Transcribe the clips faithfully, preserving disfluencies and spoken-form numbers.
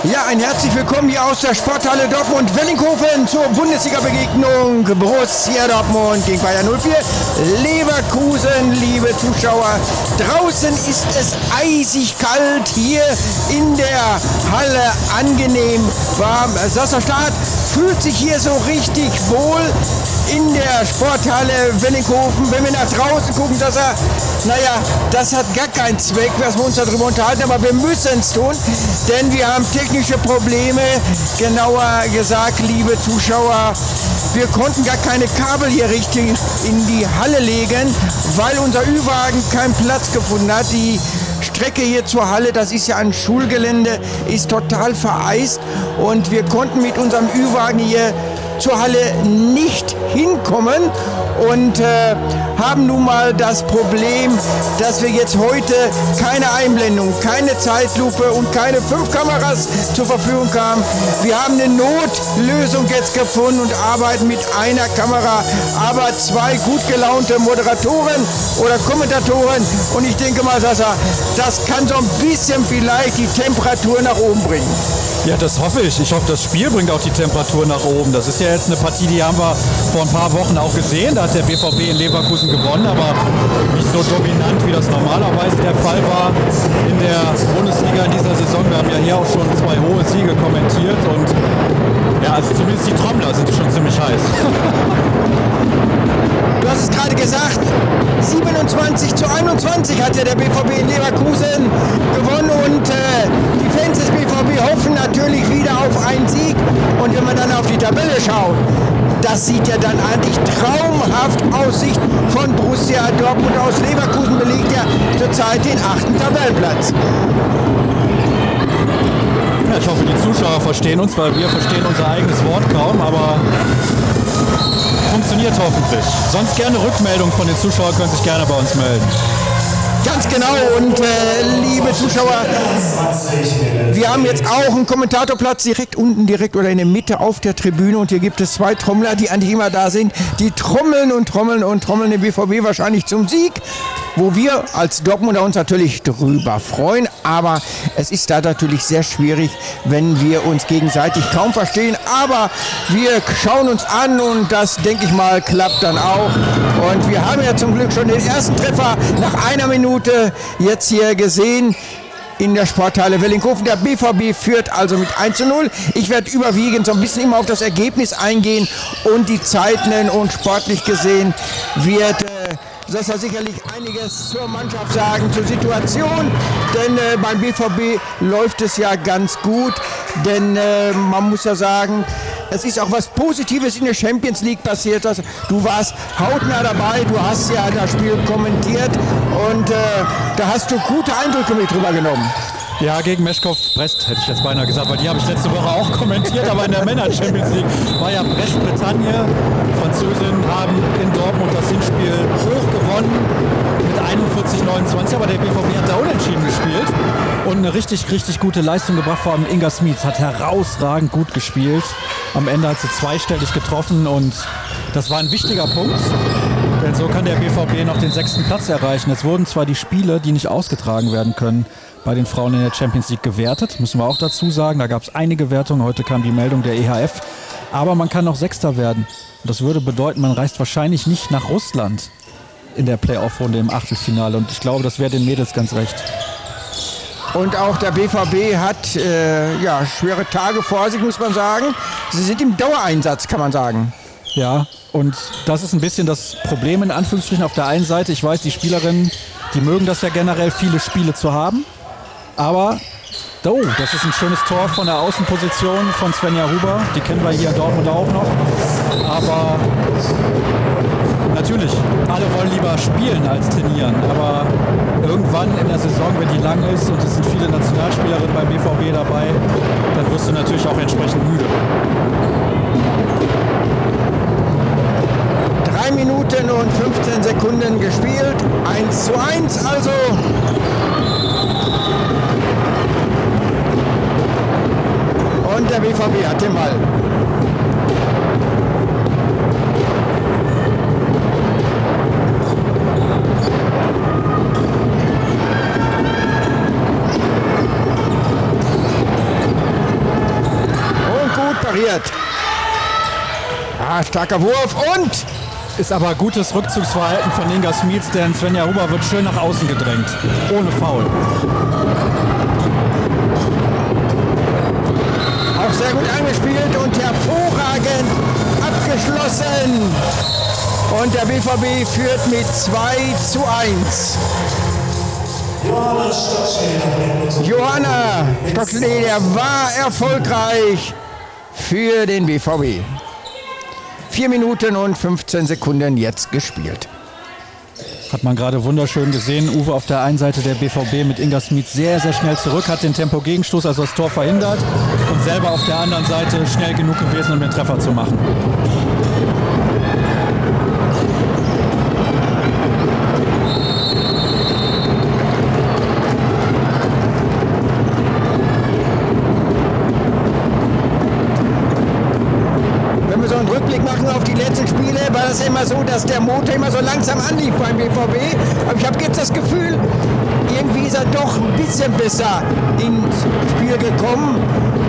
Ja, ein herzlich willkommen hier aus der Sporthalle Dortmund-Wellinghofen zur Bundesliga-Begegnung Borussia Dortmund gegen Bayer null vier Leverkusen, liebe Zuschauer. Draußen ist es eisig kalt, hier in der Halle angenehm warm. Sascha Staat fühlt sich hier so richtig wohl in der Sporthalle Wellinghofen. Wenn wir nach draußen gucken, dass er, naja, das hat gar keinen Zweck, was wir uns darüber unterhalten, aber wir müssen es tun, denn wir haben technische Probleme, genauer gesagt, liebe Zuschauer, wir konnten gar keine Kabel hier richtig in die Halle legen, weil unser Ü-Wagen keinen Platz gefunden hat. Die Strecke hier zur Halle, das ist ja ein Schulgelände, ist total vereist und wir konnten mit unserem Ü-Wagen hier zur Halle nicht hinkommen und äh, haben nun mal das Problem, dass wir jetzt heute keine Einblendung, keine Zeitlupe und keine fünf Kameras zur Verfügung haben. Wir haben eine Notlösung jetzt gefunden und arbeiten mit einer Kamera, aber zwei gut gelaunte Moderatoren oder Kommentatoren und ich denke mal, Sascha, das kann so ein bisschen vielleicht die Temperatur nach oben bringen. Ja, das hoffe ich. Ich hoffe, das Spiel bringt auch die Temperatur nach oben. Das ist ja jetzt eine Partie, die haben wir vor ein paar Wochen auch gesehen. Da hat der B V B in Leverkusen gewonnen, aber nicht so dominant, wie das normalerweise der Fall war in der Bundesliga in dieser Saison. Wir haben ja hier auch schon zwei hohe Siege kommentiert und ja, also zumindest die Trommler sind schon ziemlich heiß. Du hast es gerade gesagt, siebenundzwanzig zu einundzwanzig hat ja der B V B in Leverkusen gewonnen und äh, die Fans des B V B hoffen natürlich wieder auf einen Sieg. Und wenn man dann auf die Tabelle schaut, das sieht ja dann eigentlich traumhaft aus. Sicht von Borussia Dortmund aus. Leverkusen belegt ja zurzeit den achten Tabellenplatz. Ja, ich hoffe, die Zuschauer verstehen uns, weil wir verstehen unser eigenes Wort kaum, aber funktioniert hoffentlich. Sonst gerne Rückmeldungen von den Zuschauern, können sich gerne bei uns melden. Ganz genau und äh, liebe Zuschauer, wir haben jetzt auch einen Kommentatorplatz direkt unten, direkt oder in der Mitte auf der Tribüne und hier gibt es zwei Trommler, die eigentlich immer da sind, die trommeln und trommeln und trommeln den B V B wahrscheinlich zum Sieg, wo wir als Dortmunder uns natürlich drüber freuen, aber es ist da natürlich sehr schwierig, wenn wir uns gegenseitig kaum verstehen, aber wir schauen uns an und das, denke ich mal, klappt dann auch und wir haben ja zum Glück schon den ersten Treffer nach einer Minute jetzt hier gesehen in der Sporthalle Wellinghofen. Der B V B führt also mit eins zu null. Ich werde überwiegend so ein bisschen immer auf das Ergebnis eingehen und die Zeit nennen und sportlich gesehen wird äh, das ist sicherlich einiges zur Mannschaft sagen, zur Situation, denn äh, beim B V B läuft es ja ganz gut, denn äh, man muss ja sagen, es ist auch was Positives in der Champions League passiert. Du warst hautnah dabei, du hast ja das Spiel kommentiert und äh, da hast du gute Eindrücke mit drüber genommen. Ja, gegen Meschkow Brest hätte ich jetzt beinahe gesagt, weil die habe ich letzte Woche auch kommentiert, aber in der Männer-Champions League war ja Brest-Bretagne. Die Französinnen haben in Dortmund das Hinspiel hoch gewonnen mit einundvierzig neunundzwanzig, aber der B V B hat da unentschieden gespielt und eine richtig, richtig gute Leistung gebracht. Vor allem Inga Smits hat herausragend gut gespielt. Am Ende hat sie zweistellig getroffen und das war ein wichtiger Punkt, denn so kann der B V B noch den sechsten Platz erreichen. Es wurden zwar die Spiele, die nicht ausgetragen werden können, bei den Frauen in der Champions League gewertet, müssen wir auch dazu sagen. Da gab es einige Wertungen, heute kam die Meldung der E H F. Aber man kann noch Sechster werden. Und das würde bedeuten, man reist wahrscheinlich nicht nach Russland in der Playoff-Runde im Achtelfinale. Und ich glaube, das wäre den Mädels ganz recht. Und auch der B V B hat äh, ja, schwere Tage vor sich, muss man sagen. Sie sind im Dauereinsatz, kann man sagen. Ja, und das ist ein bisschen das Problem in Anführungsstrichen auf der einen Seite. Ich weiß, die Spielerinnen, die mögen das ja generell, viele Spiele zu haben. Aber, oh, das ist ein schönes Tor von der Außenposition von Svenja Huber. Die kennen wir hier in Dortmund auch noch. Aber natürlich, alle wollen lieber spielen als trainieren. Aber irgendwann in der Saison, wenn die lang ist und es sind viele Nationalspielerinnen beim B V B dabei, dann wirst du natürlich auch entsprechend müde. Drei Minuten und fünfzehn Sekunden gespielt. eins zu eins also. Und der B V B hat den Ball. pariert. Ah, starker Wurf und... Ist aber gutes Rückzugsverhalten von Inga Smits, denn Svenja Huber wird schön nach außen gedrängt. Ohne Foul. Auch sehr gut angespielt und hervorragend abgeschlossen. Und der B V B führt mit zwei zu eins. Johanna Stockschneider war erfolgreich für den B V B. vier Minuten und fünfzehn Sekunden jetzt gespielt. Hat man gerade wunderschön gesehen. Uwe auf der einen Seite der B V B mit Inga Smits sehr, sehr schnell zurück, hat den Tempo-Gegenstoß, also das Tor verhindert. Und selber auf der anderen Seite schnell genug gewesen, um den Treffer zu machen. Machen auf die letzten Spiele, war es immer so, dass der Motor immer so langsam anlief beim B V B. Aber ich habe jetzt das Gefühl, irgendwie ist er doch ein bisschen besser ins Spiel gekommen.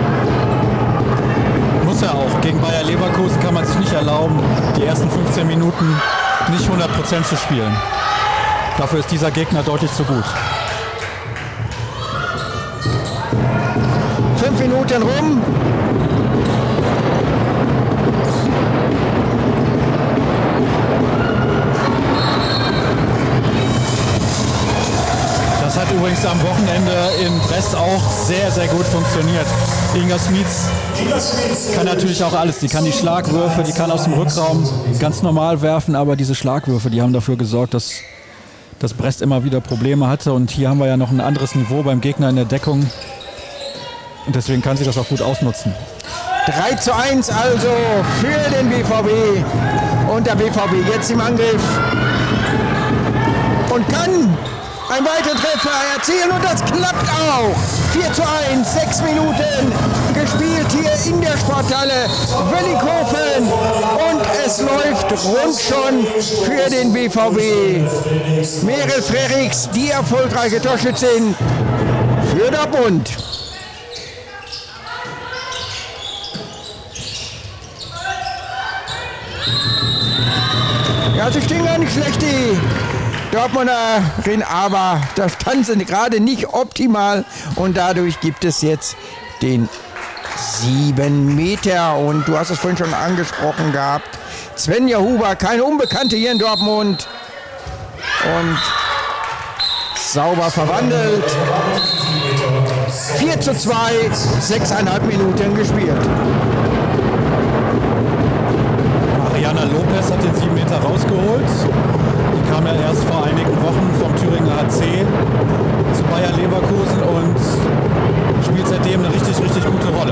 Muss er auch. Gegen Bayer Leverkusen kann man sich nicht erlauben, die ersten fünfzehn Minuten nicht hundert Prozent zu spielen. Dafür ist dieser Gegner deutlich zu gut. Fünf Minuten rum. Das hat übrigens am Wochenende in Brest auch sehr, sehr gut funktioniert. Inga Smits kann natürlich auch alles. Die kann die Schlagwürfe, die kann aus dem Rückraum ganz normal werfen, aber diese Schlagwürfe, die haben dafür gesorgt, dass, dass Brest immer wieder Probleme hatte. Und hier haben wir ja noch ein anderes Niveau beim Gegner in der Deckung. Und deswegen kann sie das auch gut ausnutzen. drei zu eins also für den B V B. Und der B V B jetzt im Angriff. Und kann ein weiterer Treffer erzielen und das klappt auch. vier zu eins, sechs Minuten gespielt hier in der Sporthalle Wellinghofen und es läuft rund schon für den B V B. Merel Frerichs, die erfolgreiche Torschützin für Dortmund. Ja, sie stehen gar nicht schlecht, die Dortmunderin, aber da standen sie gerade nicht optimal und dadurch gibt es jetzt den sieben Meter und du hast es vorhin schon angesprochen gehabt. Svenja Huber, keine Unbekannte hier in Dortmund und sauber verwandelt. vier zu zwei, sechseinhalb Minuten gespielt. Mariana Lopez hat den sieben Meter rausgeholt. Die kam ja erst vor einigen Wochen vom Thüringer H C zu Bayer Leverkusen und spielt seitdem eine richtig, richtig gute Rolle.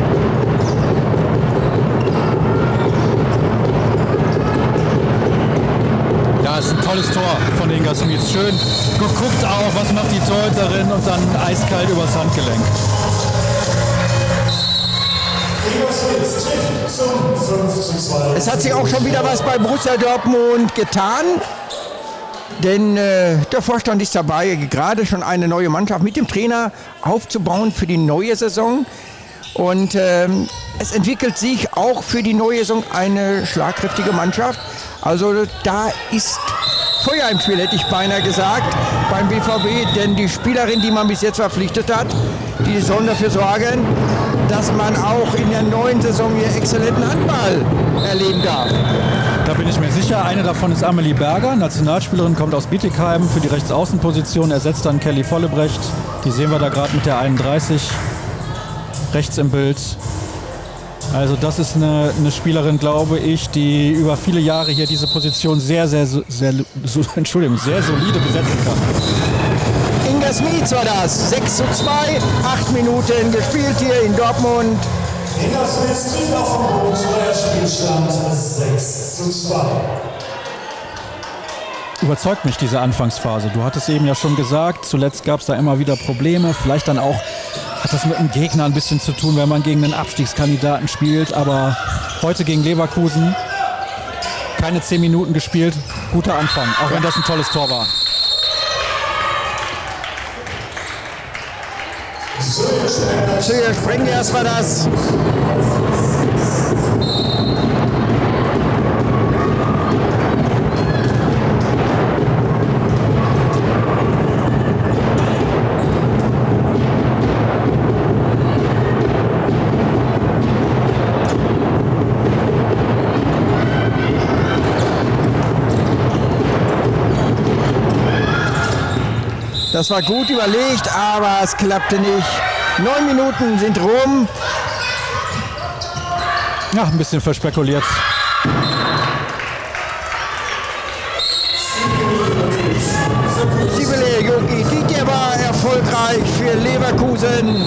Ja, ist ein tolles Tor von Inga Smits. Schön geguckt auch, was macht die Torhüterin und dann eiskalt übers Handgelenk. Es hat sich auch schon wieder was bei Borussia Dortmund getan, denn äh, der Vorstand ist dabei, gerade schon eine neue Mannschaft mit dem Trainer aufzubauen für die neue Saison. Und ähm, es entwickelt sich auch für die neue Saison eine schlagkräftige Mannschaft. Also da ist Feuer im Spiel, hätte ich beinahe gesagt, beim B V B. Denn die Spielerin, die man bis jetzt verpflichtet hat, die sollen dafür sorgen, dass man auch in der neuen Saison hier exzellenten Handball erleben darf. Da bin ich mir sicher. Eine davon ist Amelie Berger, Nationalspielerin, kommt aus Bietigheim für die Rechtsaußenposition, ersetzt dann Kelly Vollebrecht. Die sehen wir da gerade mit der einunddreißig rechts im Bild. Also das ist eine, eine Spielerin, glaube ich, die über viele Jahre hier diese Position sehr, sehr, sehr, so, Entschuldigung, sehr solide besetzen kann. Inga Smits war das. sechs zu zwei, acht Minuten gespielt hier in Dortmund. Inga Smits trifft auf dem Boden, neuer Spielstand sechs zu zwei. Überzeugt mich diese Anfangsphase. Du hattest eben ja schon gesagt, zuletzt gab es da immer wieder Probleme. Vielleicht dann auch hat das mit dem Gegner ein bisschen zu tun, wenn man gegen einen Abstiegskandidaten spielt. Aber heute gegen Leverkusen keine zehn Minuten gespielt. Guter Anfang, auch wenn das ein tolles Tor war. Söhe Sprengers war das. Das war gut überlegt, aber es klappte nicht. Neun Minuten sind rum. Ja, ein bisschen verspekuliert. Sibele Jogi, der war erfolgreich für Leverkusen.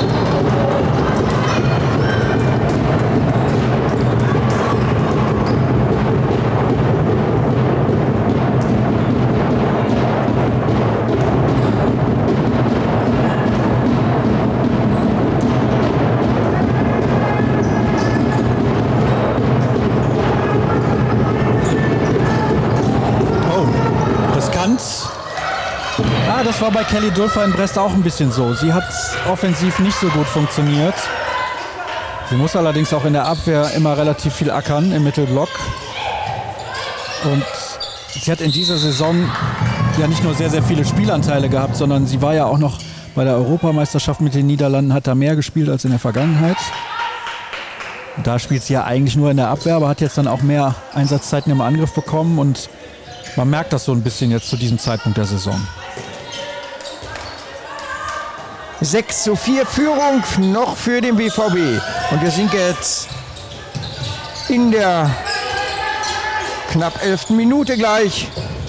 Ja, das war bei Kelly Dulfer in Brest auch ein bisschen so. Sie hat offensiv nicht so gut funktioniert. Sie muss allerdings auch in der Abwehr immer relativ viel ackern im Mittelblock. Und sie hat in dieser Saison ja nicht nur sehr, sehr viele Spielanteile gehabt, sondern sie war ja auch noch bei der Europameisterschaft mit den Niederlanden, hat da mehr gespielt als in der Vergangenheit. Da spielt sie ja eigentlich nur in der Abwehr, aber hat jetzt dann auch mehr Einsatzzeiten im Angriff bekommen und man merkt das so ein bisschen jetzt zu diesem Zeitpunkt der Saison. sechs zu vier Führung noch für den B V B. Und wir sind jetzt in der knapp elften Minute gleich.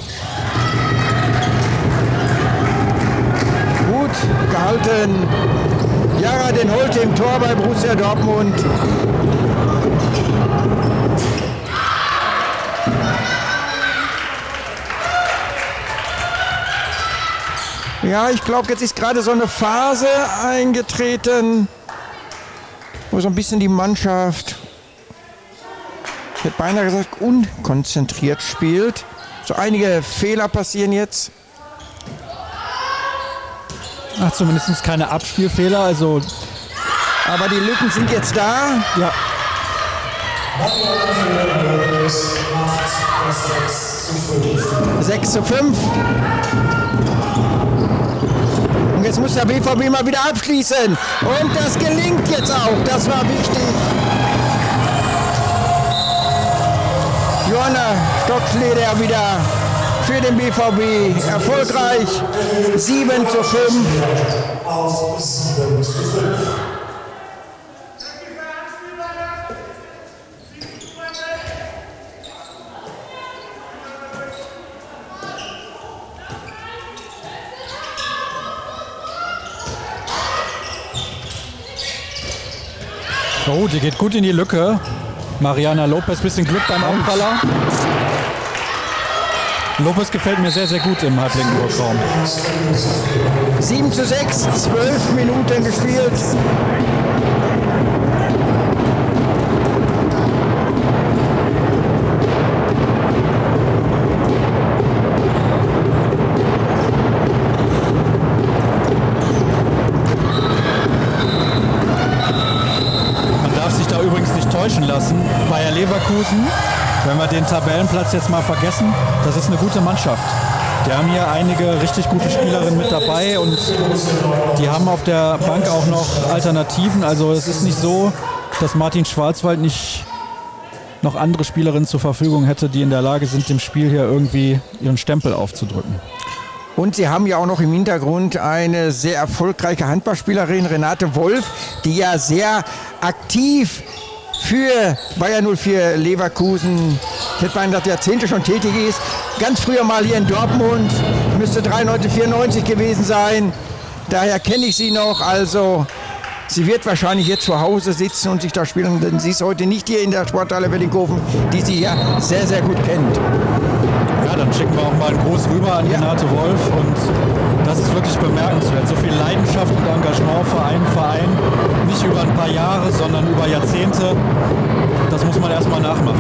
Gut gehalten. Jara den Holte im Tor bei Borussia Dortmund. Ja, ich glaube, jetzt ist gerade so eine Phase eingetreten, wo so ein bisschen die Mannschaft, ich hätte beinahe gesagt, unkonzentriert spielt. So einige Fehler passieren jetzt. Ach, zumindest keine Abspielfehler, also. Aber die Lücken sind jetzt da. Ja. sechs zu fünf. Und jetzt muss der B V B mal wieder abschließen. Und das gelingt jetzt auch. Das war wichtig. Johanna Stockschleder wieder für den B V B erfolgreich. sieben zu fünf. Auf sieben zu fünf. Oh, die geht gut in die Lücke. Mariana Lopez, bisschen Glück beim Aufballer. Lopez gefällt mir sehr, sehr gut im halblinken Rückraum. sieben zu sechs, zwölf Minuten gespielt. Lassen. Bayer Leverkusen, wenn wir den Tabellenplatz jetzt mal vergessen, das ist eine gute Mannschaft. Die haben hier einige richtig gute Spielerinnen mit dabei und die haben auf der Bank auch noch Alternativen. Also es ist nicht so, dass Martin Schwarzwald nicht noch andere Spielerinnen zur Verfügung hätte, die in der Lage sind, dem Spiel hier irgendwie ihren Stempel aufzudrücken. Und sie haben ja auch noch im Hintergrund eine sehr erfolgreiche Handballspielerin, Renate Wolf, die ja sehr aktiv für Bayer null vier Leverkusen, ich hätte beinahe gesagt, Jahrzehnte schon tätig ist. Ganz früher mal hier in Dortmund, müsste dreiundneunzig, vierundneunzig gewesen sein. Daher kenne ich sie noch. Also sie wird wahrscheinlich jetzt zu Hause sitzen und sich da spielen, denn sie ist heute nicht hier in der Sporthalle Wellinghofen, die sie ja sehr, sehr gut kennt. Ja, dann schicken wir auch mal einen Gruß rüber an Renate ja. Wolf und das ist wirklich bemerkenswert. So viel Leidenschaft und Engagement für einen Verein, nicht über ein paar Jahre, sondern über Jahrzehnte. Das muss man erstmal nachmachen.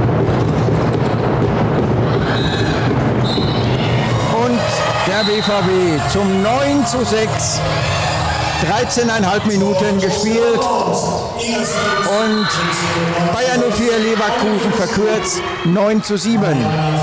Und der B V B zum neun zu sechs. dreizehn Komma fünf Minuten gespielt und Bayer null vier Leverkusen verkürzt neun zu sieben.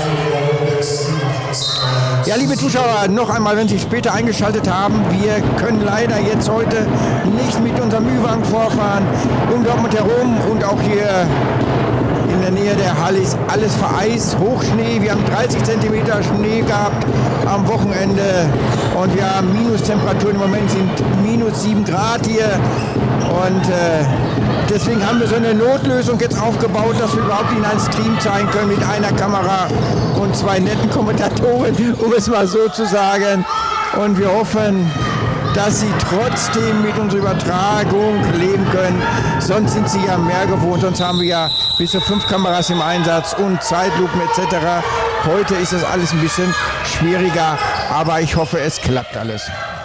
Ja, liebe Zuschauer, noch einmal, wenn Sie später eingeschaltet haben, wir können leider jetzt heute nicht mit unserem Ü-Wagen vorfahren, um Dortmund herum und auch hier in der Nähe der Halle ist alles vereist, Hochschnee. Wir haben dreißig Zentimeter Schnee gehabt am Wochenende und wir haben Minustemperaturen. Im Moment sind minus sieben Grad hier und äh, deswegen haben wir so eine Notlösung jetzt aufgebaut, dass wir überhaupt in einen Stream zeigen können mit einer Kamera und zwei netten Kommentatoren, um es mal so zu sagen. Und wir hoffen, dass sie trotzdem mit unserer Übertragung leben können. Sonst sind sie ja mehr gewohnt, sonst haben wir ja bis zu fünf Kameras im Einsatz und Zeitlupen et cetera. Heute ist das alles ein bisschen schwieriger, aber ich hoffe, es klappt alles.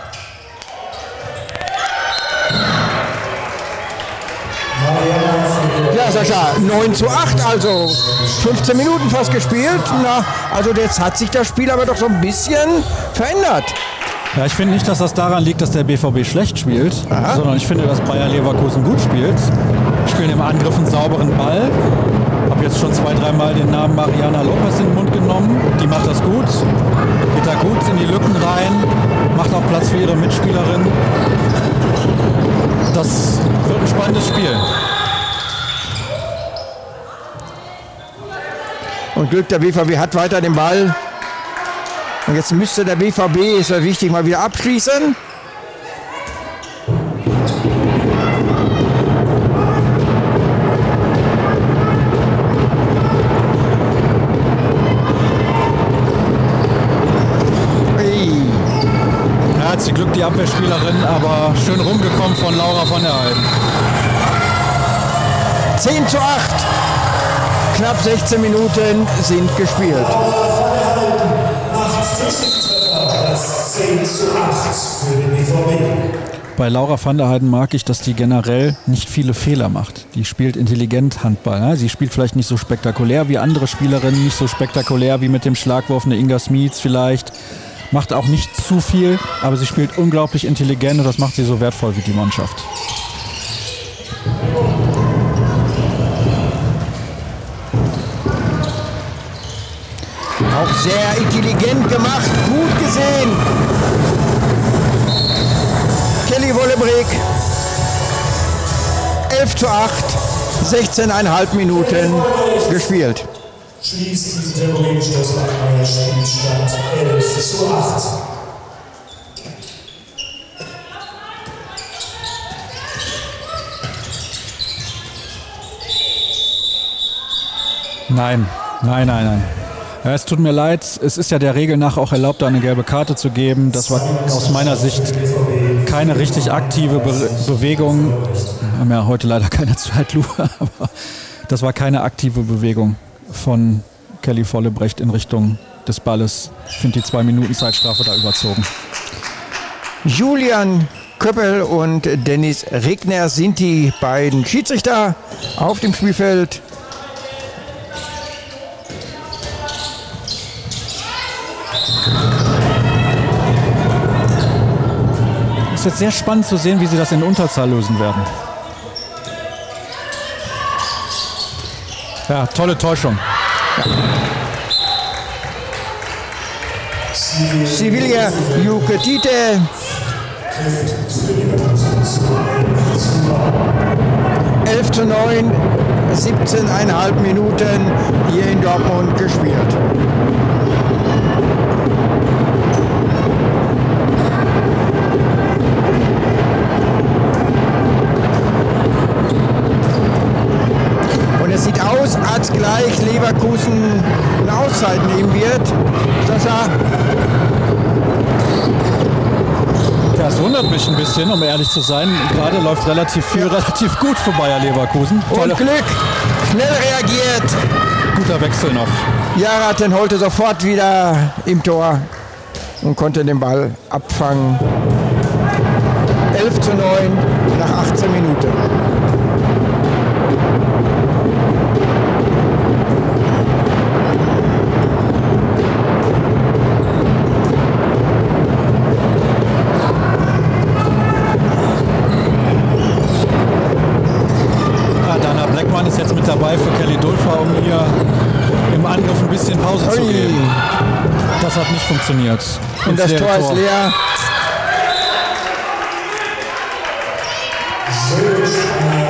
Ja, Sascha, neun zu acht, also fünfzehn Minuten fast gespielt. Na, also jetzt hat sich das Spiel aber doch so ein bisschen verändert. Ja, ich finde nicht, dass das daran liegt, dass der B V B schlecht spielt, Aha. sondern ich finde, dass Bayer Leverkusen gut spielt. Spielen im Angriff einen sauberen Ball. Habe jetzt schon zwei, dreimal den Namen Mariana Lopez in den Mund genommen. Die macht das gut, geht da gut in die Lücken rein, macht auch Platz für ihre Mitspielerin. Das wird ein spannendes Spiel. Und Glück, der B V B hat weiter den Ball. Und jetzt müsste der B V B, ist ja wichtig, mal wieder abschließen. Hey. Ja, hat sie Glück, die Abwehrspielerin, aber schön rumgekommen von Laura von der Heiden. zehn zu acht. Knapp sechzehn Minuten sind gespielt. Das zehn zu acht für den B V B. Bei Laura van der Heiden mag ich, dass die generell nicht viele Fehler macht. Die spielt intelligent Handball. Ne? Sie spielt vielleicht nicht so spektakulär wie andere Spielerinnen, nicht so spektakulär wie mit dem Schlagwurf eine Inga Smits vielleicht. Macht auch nicht zu viel, aber sie spielt unglaublich intelligent und das macht sie so wertvoll wie die Mannschaft. Auch sehr intelligent gemacht, gut gesehen. Kelly Wollebreg, elf zu acht, sechzehn Komma fünf Minuten gespielt. Schließt diesen Terrorismus an neuer Spielstand elf zu acht. Nein, nein, nein, nein. Ja, es tut mir leid, es ist ja der Regel nach auch erlaubt, da eine gelbe Karte zu geben. Das war aus meiner Sicht keine richtig aktive Be Bewegung. Wir haben ja heute leider keine Zeitlupe, aber das war keine aktive Bewegung von Kelly Vollebrecht in Richtung des Balles. Ich finde die zwei Minuten Zeitstrafe da überzogen. Julian Köppel und Dennis Regner sind die beiden Schiedsrichter auf dem Spielfeld. Es ist jetzt sehr spannend zu sehen, wie sie das in Unterzahl lösen werden. Ja, tolle Täuschung. Ja. Sevilla Juketite. elf zu neun, siebzehn Komma fünf Minuten hier in Dortmund gespielt. Und es sieht aus, als gleich Leverkusen eine Auszeit nehmen wird. Sascha. Ja, es wundert mich ein bisschen, um ehrlich zu sein. Gerade läuft relativ viel, relativ gut für Bayer Leverkusen. Und Glück, schnell reagiert. Guter Wechsel noch. Jaraten holte sofort wieder im Tor und konnte den Ball abfangen. elf zu neun nach achtzehn Minuten. Ist jetzt mit dabei für Kelly Dulfer, um ihr im Angriff ein bisschen Pause zu geben. Das hat nicht funktioniert. Und das Tor ist leer.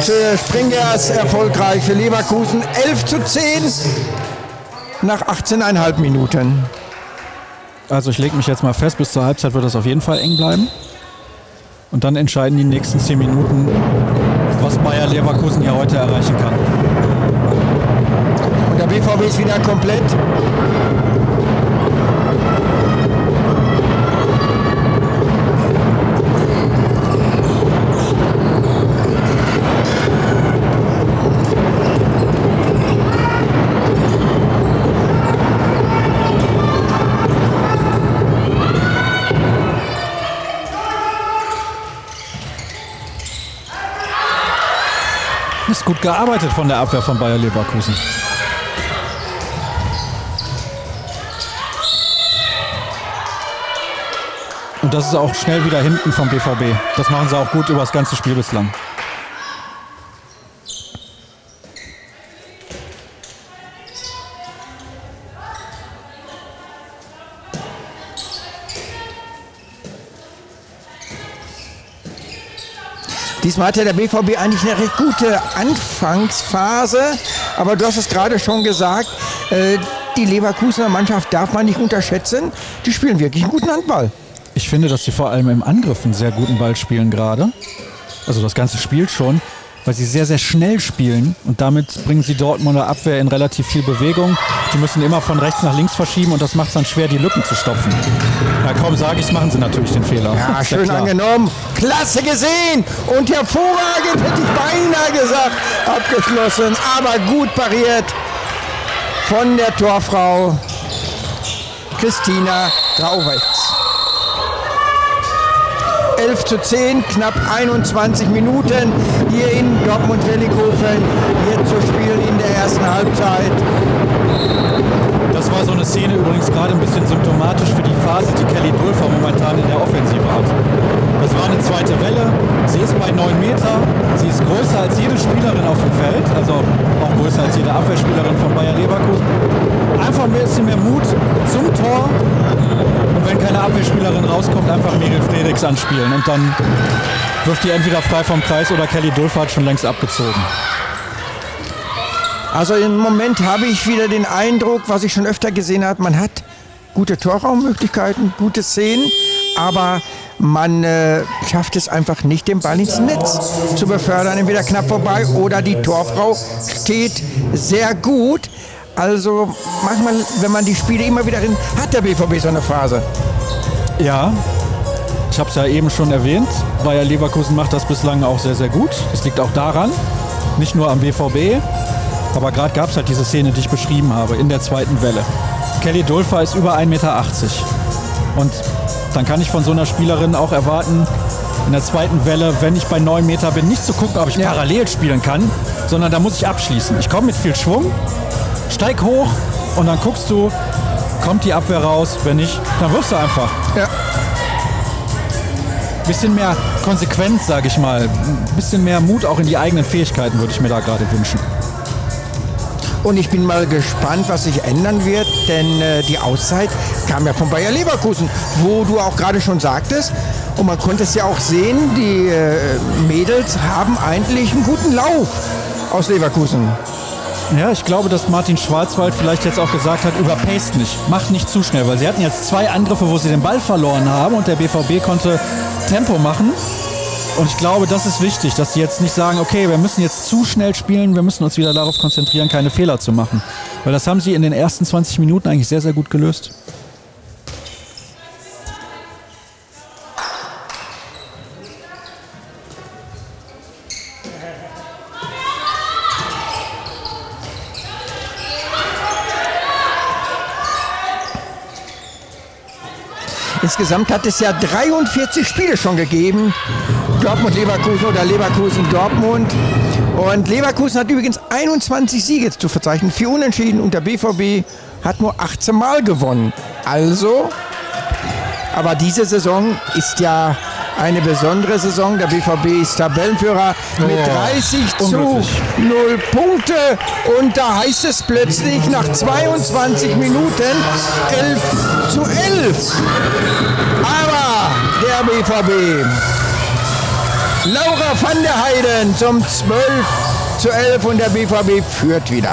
äh, Springers erfolgreich für Leverkusen. elf zu zehn nach achtzehn Komma fünf Minuten. Also ich lege mich jetzt mal fest, bis zur Halbzeit wird das auf jeden Fall eng bleiben. Und dann entscheiden die nächsten zehn Minuten, was Bayer Leverkusen hier heute erreichen kann. Und der B V B ist wieder komplett. Ist gut gearbeitet von der Abwehr von Bayer Leverkusen. Und das ist auch schnell wieder hinten vom B V B. Das machen sie auch gut über das ganze Spiel bislang. Diesmal hatte der B V B eigentlich eine recht gute Anfangsphase, aber du hast es gerade schon gesagt, äh, die Leverkusener Mannschaft darf man nicht unterschätzen. Die spielen wirklich einen guten Handball. Ich finde, dass sie vor allem im Angriff einen sehr guten Ball spielen gerade. Also das ganze Spiel schon, weil sie sehr, sehr schnell spielen und damit bringen sie Dortmunder Abwehr in relativ viel Bewegung. Die müssen immer von rechts nach links verschieben und das macht es dann schwer, die Lücken zu stopfen. Ja, kaum sage ich, machen sie natürlich den Fehler. Ja, schön ja angenommen. Klasse gesehen und hervorragend, hätte ich beinahe gesagt, abgeschlossen, aber gut pariert von der Torfrau Christina Grauwitz. elf zu zehn, knapp einundzwanzig Minuten hier in Dortmund-Willinghofen. Jetzt zu spielen in der ersten Halbzeit. Das war so eine Szene übrigens gerade ein bisschen symptomatisch für die Phase, die Kelly Dulfer momentan in der Offensive hat. Das war eine zweite Welle. Sie ist bei neun Meter. Sie ist größer als jede Spielerin auf dem Feld, also auch größer als jede Abwehrspielerin von Bayer Leverkusen. Einfach ein bisschen mehr Mut zum Tor. Und wenn keine Abwehrspielerin rauskommt, einfach Miriel Frerichs anspielen. Und dann wirft die entweder frei vom Kreis oder Kelly Dulfer hat schon längst abgezogen. Also im Moment habe ich wieder den Eindruck, was ich schon öfter gesehen habe, man hat gute Torraummöglichkeiten, gute Szenen, aber man äh, schafft es einfach nicht, den Ball ins Netz zu befördern. Entweder knapp vorbei oder die Torfrau steht sehr gut. Also manchmal, wenn man die Spiele immer wieder in, hat der B V B so eine Phase. Ja, ich habe es ja eben schon erwähnt, Bayer Leverkusen macht das bislang auch sehr, sehr gut. Es liegt auch daran, nicht nur am B V B, aber gerade gab es halt diese Szene, die ich beschrieben habe, in der zweiten Welle. Kelly Dulfer ist über ein Meter achtzig und dann kann ich von so einer Spielerin auch erwarten, in der zweiten Welle, wenn ich bei neun Meter bin, nicht zu gucken, ob ich ja. parallel spielen kann, sondern da muss ich abschließen. Ich komme mit viel Schwung, steig hoch und dann guckst du, kommt die Abwehr raus, wenn nicht, dann wirfst du einfach. Ja. Bisschen mehr Konsequenz, sage ich mal. Ein bisschen mehr Mut auch in die eigenen Fähigkeiten würde ich mir da gerade wünschen. Und ich bin mal gespannt, was sich ändern wird, denn äh, die Auszeit kam ja von Bayer Leverkusen, wo du auch gerade schon sagtest, und man konnte es ja auch sehen, die äh, Mädels haben eigentlich einen guten Lauf aus Leverkusen. Ja, ich glaube, dass Martin Schwarzwald vielleicht jetzt auch gesagt hat, überpaced nicht, macht nicht zu schnell, weil sie hatten jetzt zwei Angriffe, wo sie den Ball verloren haben und der B V B konnte Tempo machen. Und ich glaube, das ist wichtig, dass sie jetzt nicht sagen, okay, wir müssen jetzt zu schnell spielen, wir müssen uns wieder darauf konzentrieren, keine Fehler zu machen. Weil das haben sie in den ersten zwanzig Minuten eigentlich sehr, sehr gut gelöst. Insgesamt hat es ja dreiundvierzig Spiele schon gegeben. Dortmund-Leverkusen oder Leverkusen-Dortmund. Und Leverkusen hat übrigens einundzwanzig Siege zu verzeichnen, vier Unentschieden und der B V B hat nur achtzehn Mal gewonnen. Also, aber diese Saison ist ja eine besondere Saison. Der B V B ist Tabellenführer mit dreißig zu null Punkte. Und da heißt es plötzlich nach zweiundzwanzig Minuten elf zu elf. Aber der B V B Laura van der Heiden zum zwölf zu elf und der B V B führt wieder.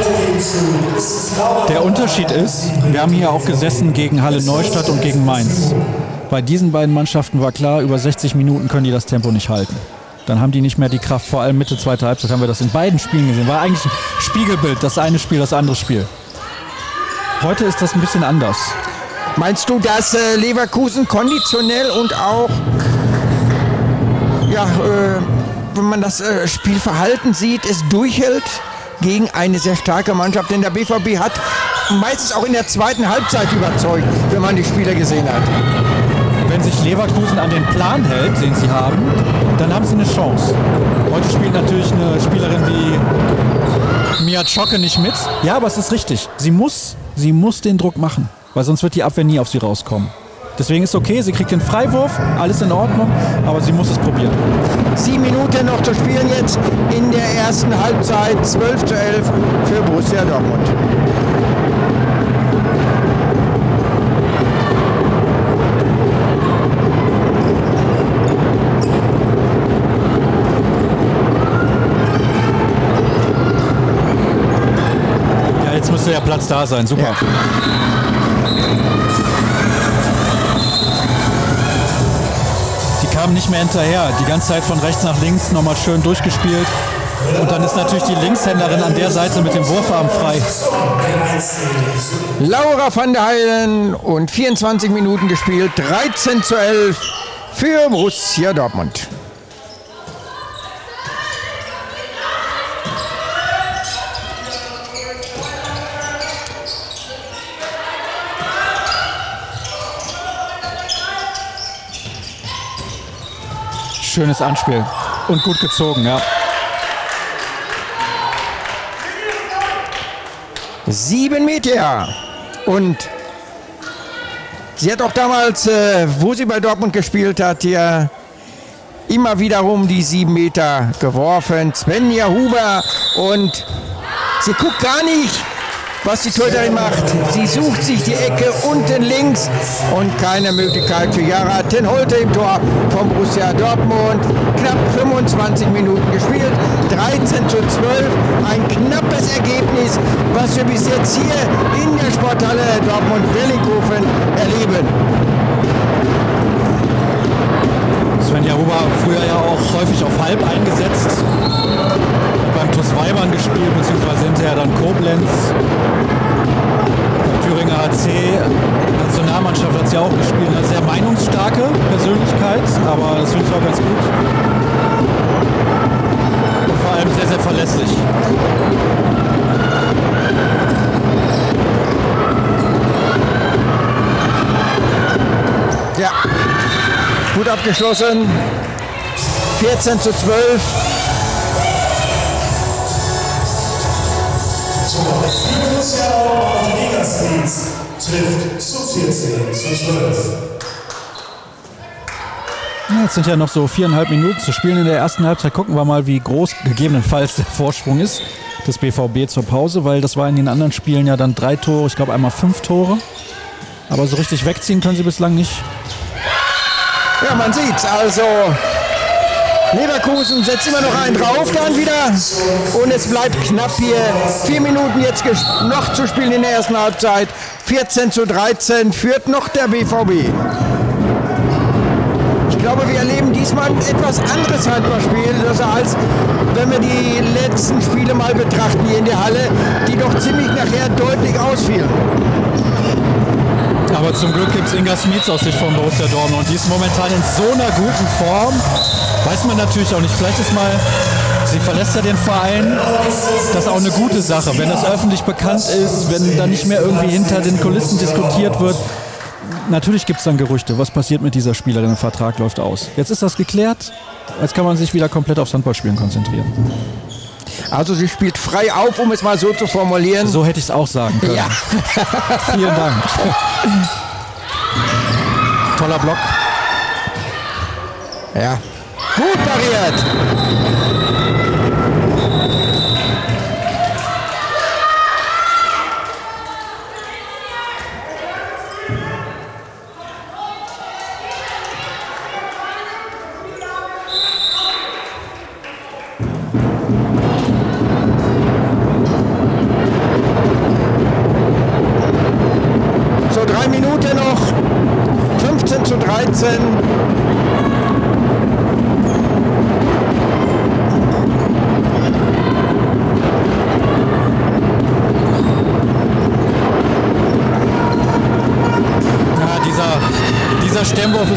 Der Unterschied ist, wir haben hier auch gesessen gegen Halle Neustadt und gegen Mainz. Bei diesen beiden Mannschaften war klar, über sechzig Minuten können die das Tempo nicht halten. Dann haben die nicht mehr die Kraft, vor allem Mitte zweiter Halbzeit haben wir das in beiden Spielen gesehen. War eigentlich ein Spiegelbild, das eine Spiel, das andere Spiel. Heute ist das ein bisschen anders. Meinst du, dass äh, Leverkusen konditionell und auch, ja, äh, wenn man das äh, Spielverhalten sieht, es durchhält gegen eine sehr starke Mannschaft? Denn der B V B hat meistens auch in der zweiten Halbzeit überzeugt, wenn man die Spiele gesehen hat. Wenn sich Leverkusen an den Plan hält, den sie haben, dann haben sie eine Chance. Heute spielt natürlich eine Spielerin wie Mia Czocke nicht mit. Ja, aber es ist richtig. Sie muss, sie muss den Druck machen, weil sonst wird die Abwehr nie auf sie rauskommen. Deswegen ist okay, sie kriegt den Freiwurf, alles in Ordnung, aber sie muss es probieren. Sieben Minuten noch zu spielen jetzt in der ersten Halbzeit, zwölf zu elf für Borussia Dortmund. Jetzt müsste der Platz da sein, super. Ja. Die kamen nicht mehr hinterher, die ganze Zeit von rechts nach links nochmal schön durchgespielt. Und dann ist natürlich die Linkshänderin an der Seite mit dem Wurfarm frei. Laura van der Heiden und vierundzwanzig Minuten gespielt, dreizehn zu elf für Borussia Dortmund. Schönes Anspiel und gut gezogen, ja. Sieben Meter. Und sie hat auch damals, äh, wo sie bei Dortmund gespielt hat, hier immer wiederum die sieben Meter geworfen. Svenja Huber, und sie guckt gar nicht, was die Torhüterin macht. Sie sucht sich die Ecke unten links und keine Möglichkeit für Yara ten Holte im Tor von Borussia Dortmund. Knapp fünfundzwanzig Minuten gespielt, dreizehn zu zwölf. Ein knappes Ergebnis, was wir bis jetzt hier in der Sporthalle Dortmund-Willinghofen erleben. Svenja Huber früher ja auch häufig auf Halb eingesetzt. Beim TuS Weibern gespielt, beziehungsweise hinterher dann Koblenz. Beim Thüringer H C, Nationalmannschaft hat sie auch gespielt. Eine sehr meinungsstarke Persönlichkeit, aber das finde ich auch ganz gut. Und vor allem sehr, sehr verlässlich. Ja, gut abgeschlossen. vierzehn zu zwölf. Borussia Dortmund Ligaspiels trifft zu vierzehn zu zwölf. Ja, jetzt sind ja noch so viereinhalb Minuten zu spielen in der ersten Halbzeit. Gucken wir mal, wie groß gegebenenfalls der Vorsprung ist des B V B zur Pause, weil das war in den anderen Spielen ja dann drei Tore, ich glaube einmal fünf Tore. Aber so richtig wegziehen können sie bislang nicht. Ja, man sieht's. Also Leverkusen setzt immer noch einen drauf, dann wieder. Und es bleibt knapp hier. Vier Minuten jetzt noch zu spielen in der ersten Halbzeit. vierzehn zu dreizehn führt noch der B V B. Ich glaube, wir erleben diesmal ein etwas anderes Handballspiel, als wenn wir die letzten Spiele mal betrachten hier in der Halle, die doch ziemlich nachher deutlich ausfielen. Aber zum Glück gibt es Inga Smits aus Sicht von Borussia Dortmund. Und die ist momentan in so einer guten Form. Weiß man natürlich auch nicht. Vielleicht ist mal, sie verlässt ja den Verein. Das ist auch eine gute Sache. Wenn das öffentlich bekannt ist, wenn da nicht mehr irgendwie hinter den Kulissen diskutiert wird. Natürlich gibt es dann Gerüchte. Was passiert mit dieser Spielerin? Der Vertrag läuft aus. Jetzt ist das geklärt. Jetzt kann man sich wieder komplett aufs Handballspielen konzentrieren. Also sie spielt frei auf, um es mal so zu formulieren. So hätte ich es auch sagen können. Ja. Vielen Dank. Toller Block. Ja. Gut pariert.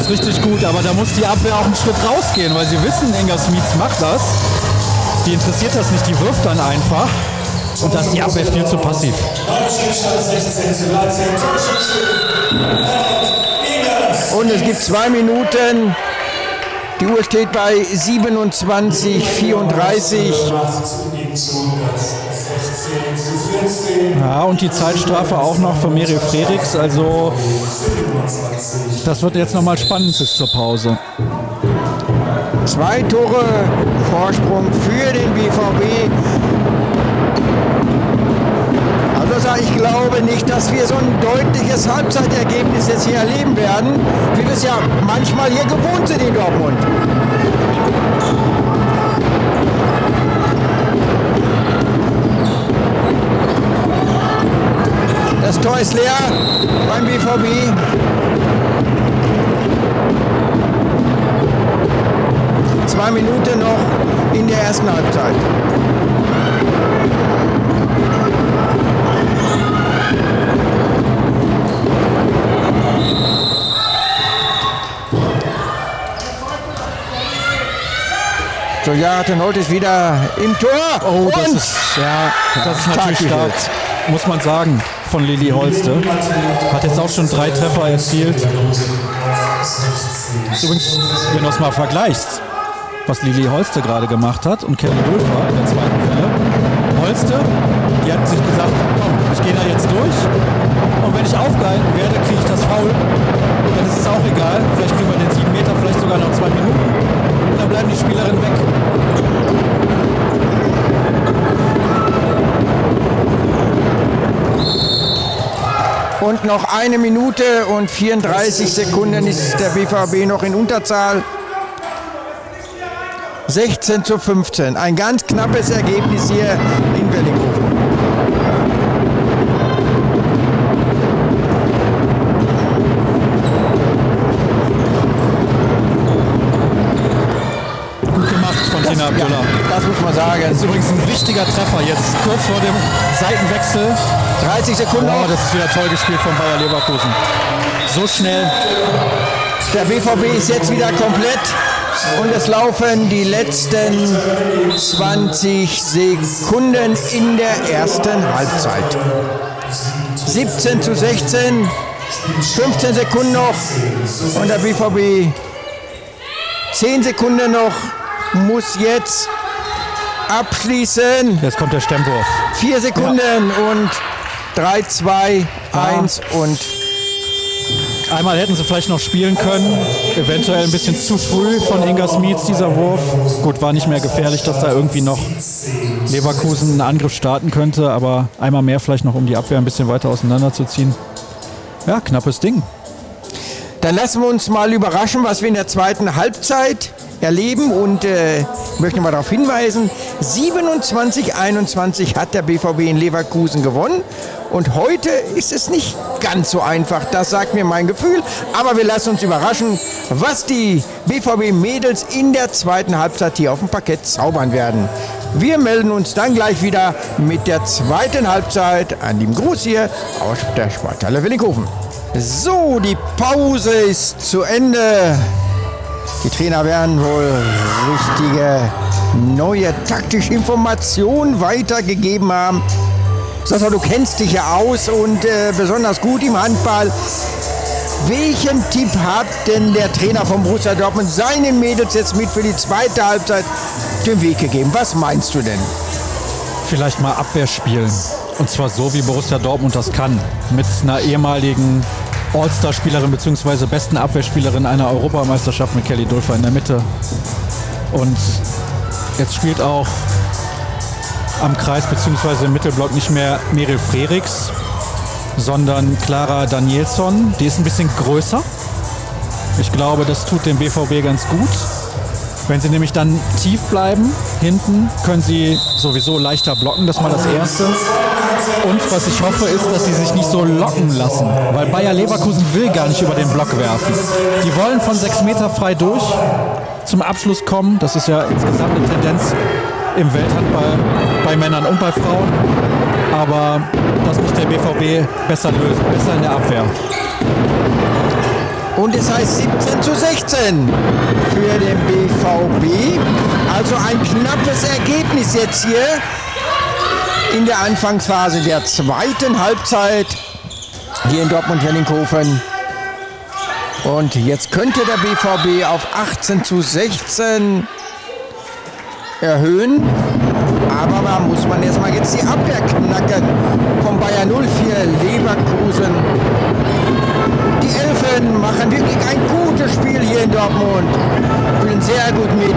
ist richtig gut, aber da muss die Abwehr auch einen Schritt rausgehen, weil sie wissen, Inga Smits macht das. Die interessiert das nicht, die wirft dann einfach. Und da ist die Abwehr viel zu passiv. Und es gibt zwei Minuten. Die Uhr steht bei siebenundzwanzig vierunddreißig. Ja, und die Zeitstrafe auch noch für Miri Frerichs. Also das wird jetzt nochmal spannend bis zur Pause. Zwei Tore Vorsprung für den B V B. Also ich glaube nicht, dass wir so ein deutliches Halbzeitergebnis jetzt hier erleben werden, wie wir es ja manchmal hier gewohnt sind in Dortmund. Das Tor ist leer beim B V B. Zwei Minuten noch in der ersten Halbzeit. So, ja, Holt ist wieder im Tor. Oh, das ist, ja, das ist natürlich stark, muss man sagen, von Lilly Holste. Hat jetzt auch schon drei Treffer erzielt. Übrigens, wenn du es mal vergleichst, was Lilly Holste gerade gemacht hat und Kelly Dulfer in der zweiten Welle. Holste, die hat sich gesagt, komm, ich gehe da jetzt durch und wenn ich aufgehalten werde, kriege ich das Foul. Und dann ist es auch egal, vielleicht kriegen wir den sieben Meter, vielleicht sogar noch zwei Minuten. Und dann bleiben die Spielerinnen weg. Und noch eine Minute und vierunddreißig Sekunden ist der B V B noch in Unterzahl. sechzehn zu fünfzehn. Ein ganz knappes Ergebnis hier in Wellinghofen. Gut gemacht von Tina Abdullah. Ja, das muss man sagen. Das ist übrigens ein wichtiger Treffer jetzt, kurz vor dem Seitenwechsel. dreißig Sekunden Oh, noch. das ist wieder toll gespielt von Bayer Leverkusen. So schnell. Der B V B ist jetzt wieder komplett. Und es laufen die letzten zwanzig Sekunden in der ersten Halbzeit. siebzehn zu sechzehn, fünfzehn Sekunden noch und der B V B zehn Sekunden noch, muss jetzt abschließen. Jetzt kommt der Stemmwurf. vier Sekunden ja. Und drei, zwei, eins ja. Und einmal hätten sie vielleicht noch spielen können. Eventuell ein bisschen zu früh von Inga Smits, dieser Wurf. Gut, war nicht mehr gefährlich, dass da irgendwie noch Leverkusen einen Angriff starten könnte. Aber einmal mehr vielleicht noch, um die Abwehr ein bisschen weiter auseinanderzuziehen. Ja, knappes Ding. Dann lassen wir uns mal überraschen, was wir in der zweiten Halbzeit erleben. Und äh, möchte mal darauf hinweisen, siebenundzwanzig einundzwanzig hat der B V B in Leverkusen gewonnen. Und heute ist es nicht ganz so einfach, das sagt mir mein Gefühl. Aber wir lassen uns überraschen, was die B V B-Mädels in der zweiten Halbzeit hier auf dem Parkett zaubern werden. Wir melden uns dann gleich wieder mit der zweiten Halbzeit. Ein lieben Gruß hier aus der Sporthalle Wellinghofen. So, die Pause ist zu Ende. Die Trainer werden wohl richtige neue taktische Informationen weitergegeben haben. Sascha, du kennst dich ja aus und äh, besonders gut im Handball. Welchen Tipp hat denn der Trainer von Borussia Dortmund seinen Mädels jetzt mit für die zweite Halbzeit den Weg gegeben? Was meinst du denn? Vielleicht mal Abwehr spielen. Und zwar so, wie Borussia Dortmund das kann. Mit einer ehemaligen All-Star-Spielerin bzw. besten Abwehrspielerin einer Europameisterschaft mit Kelly Dulfer in der Mitte. Und jetzt spielt auch am Kreis bzw. im Mittelblock nicht mehr Miri Frerichs, sondern Clara Danielsson. Die ist ein bisschen größer. Ich glaube, das tut dem B V B ganz gut. Wenn sie nämlich dann tief bleiben, hinten, können sie sowieso leichter blocken. Das ist mal das Erste. Und was ich hoffe, ist, dass sie sich nicht so locken lassen. Weil Bayer Leverkusen will gar nicht über den Block werfen. Die wollen von sechs Meter frei durch zum Abschluss kommen. Das ist ja insgesamt eine Tendenz im Welthandball bei Männern und bei Frauen. Aber das muss der B V B besser lösen, besser in der Abwehr. Und es heißt siebzehn zu sechzehn für den B V B. Also ein knappes Ergebnis jetzt hier in der Anfangsphase der zweiten Halbzeit hier in Dortmund-Wellinghofen. Und jetzt könnte der B V B auf achtzehn zu sechzehn erhöhen. Aber da muss man erstmal jetzt die Abwehr knacken von Bayer null vier Leverkusen. Die Elfen machen wirklich ein gutes Spiel hier in Dortmund. Spielen sehr gut mit.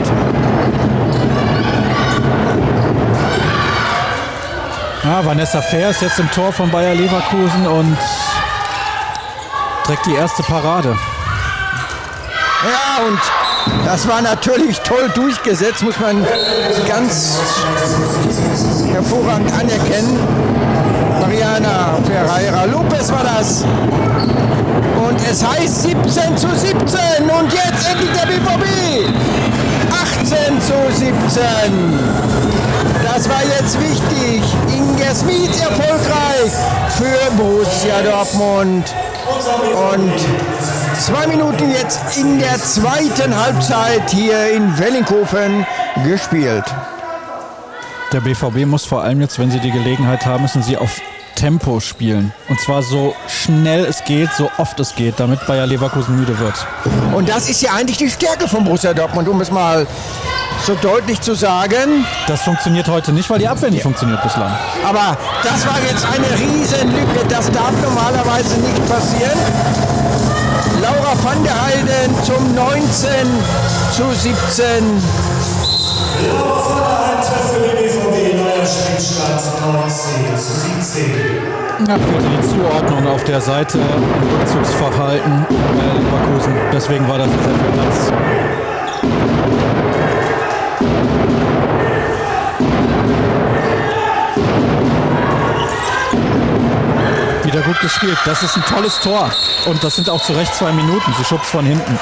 Ja, Vanessa Fair ist jetzt im Tor von Bayer Leverkusen und trägt die erste Parade. Ja, und das war natürlich toll durchgesetzt, muss man ganz hervorragend anerkennen. Mariana Ferreira Lopez war das. Und es heißt siebzehn zu siebzehn und jetzt endlich der B V B. achtzehn zu siebzehn. Das war jetzt wichtig. Inge Smith erfolgreich für Borussia Dortmund. Und zwei Minuten jetzt in der zweiten Halbzeit hier in Wellinghofen gespielt. Der B V B muss vor allem jetzt, wenn sie die Gelegenheit haben, müssen sie auf Tempo spielen. Und zwar so schnell es geht, so oft es geht, damit Bayer Leverkusen müde wird. Und das ist ja eigentlich die Stärke von Borussia Dortmund, um es mal so deutlich zu sagen. Das funktioniert heute nicht, weil die Abwehr nicht funktioniert bislang. Aber das war jetzt eine Riesenlücke. Das darf normalerweise nicht passieren. Laura van der Heijden zum neunzehn zu siebzehn. Laura van der Heijden für den B V B, neuer Spielstand neunzehn zu siebzehn. Ja, fehlte die Zuordnung auf der Seite im Rückzugsverhalten bei Leverkusen. Deswegen war das sehr viel Platz. Wieder gut gespielt. Das ist ein tolles Tor. Und das sind auch zu Recht zwei Minuten. Sie schubst von hinten.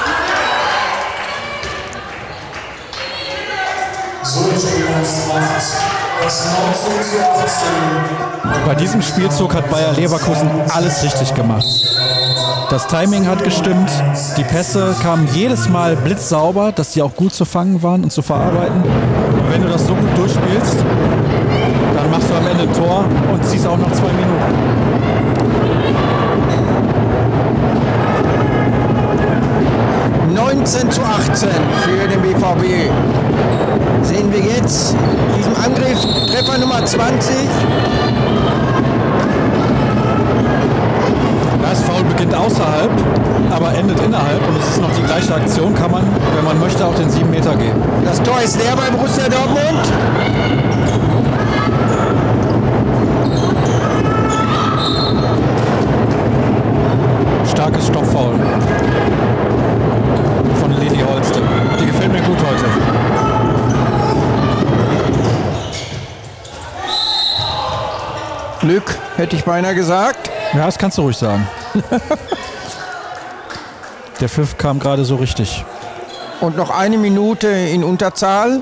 So ist die Macht. Das neunzehn zu achtzehn. Bei diesem Spielzug hat Bayer Leverkusen alles richtig gemacht. Das Timing hat gestimmt. Die Pässe kamen jedes Mal blitzsauber, dass die auch gut zu fangen waren und zu verarbeiten. Und wenn du das so gut durchspielst, dann machst du am Ende ein Tor und ziehst auch noch zwei Minuten. neunzehn zu achtzehn für den B V B. Sehen wir jetzt in diesem Angriff Treffer Nummer zwanzig. Das Foul beginnt außerhalb, aber endet innerhalb und es ist noch die gleiche Aktion, kann man, wenn man möchte, auch den sieben Meter gehen. Das Tor ist leer bei Borussia Dortmund. Starkes Stoppfoul von Leni Holste. Die gefällt mir gut heute. Glück, hätte ich beinahe gesagt. Ja, das kannst du ruhig sagen. Der Pfiff kam gerade so richtig. Und noch eine Minute in Unterzahl.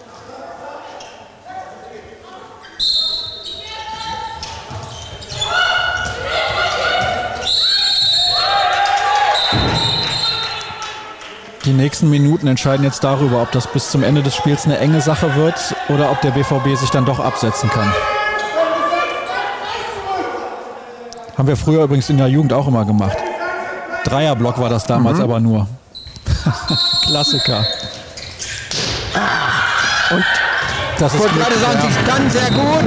Die nächsten Minuten entscheiden jetzt darüber, ob das bis zum Ende des Spiels eine enge Sache wird oder ob der B V B sich dann doch absetzen kann. Haben wir früher übrigens in der Jugend auch immer gemacht. Dreierblock war das damals mhm. aber nur. Klassiker. Und das ich wollte gerade sagen, ja. sie stand sehr gut.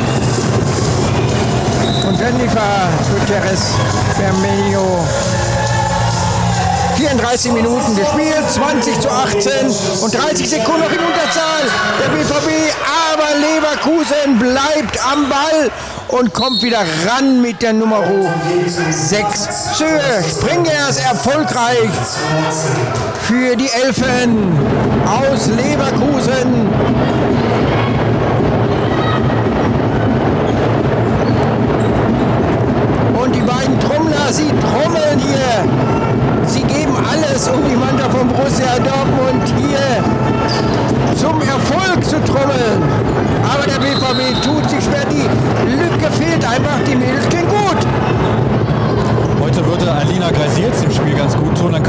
Und Jennifer Gutierrez Vermelho. vierunddreißig Minuten gespielt, zwanzig zu achtzehn und dreißig Sekunden noch in Unterzahl. Der B V B, aber Leverkusen bleibt am Ball und kommt wieder ran mit der Nummer sechs. Söhe Springers erfolgreich für die Elfen aus Leverkusen. Und die beiden Trommler, sie trommeln hier. Sie geben alles, um die Mannschaft von Borussia Dortmund hier zum Erfolg zu trommeln. Aber der B V B tut sich schwer, die Lücke fehlt einfach, die Mädels gehen gut. Heute würde Alina Greisiels im Spiel ganz gut tun, dann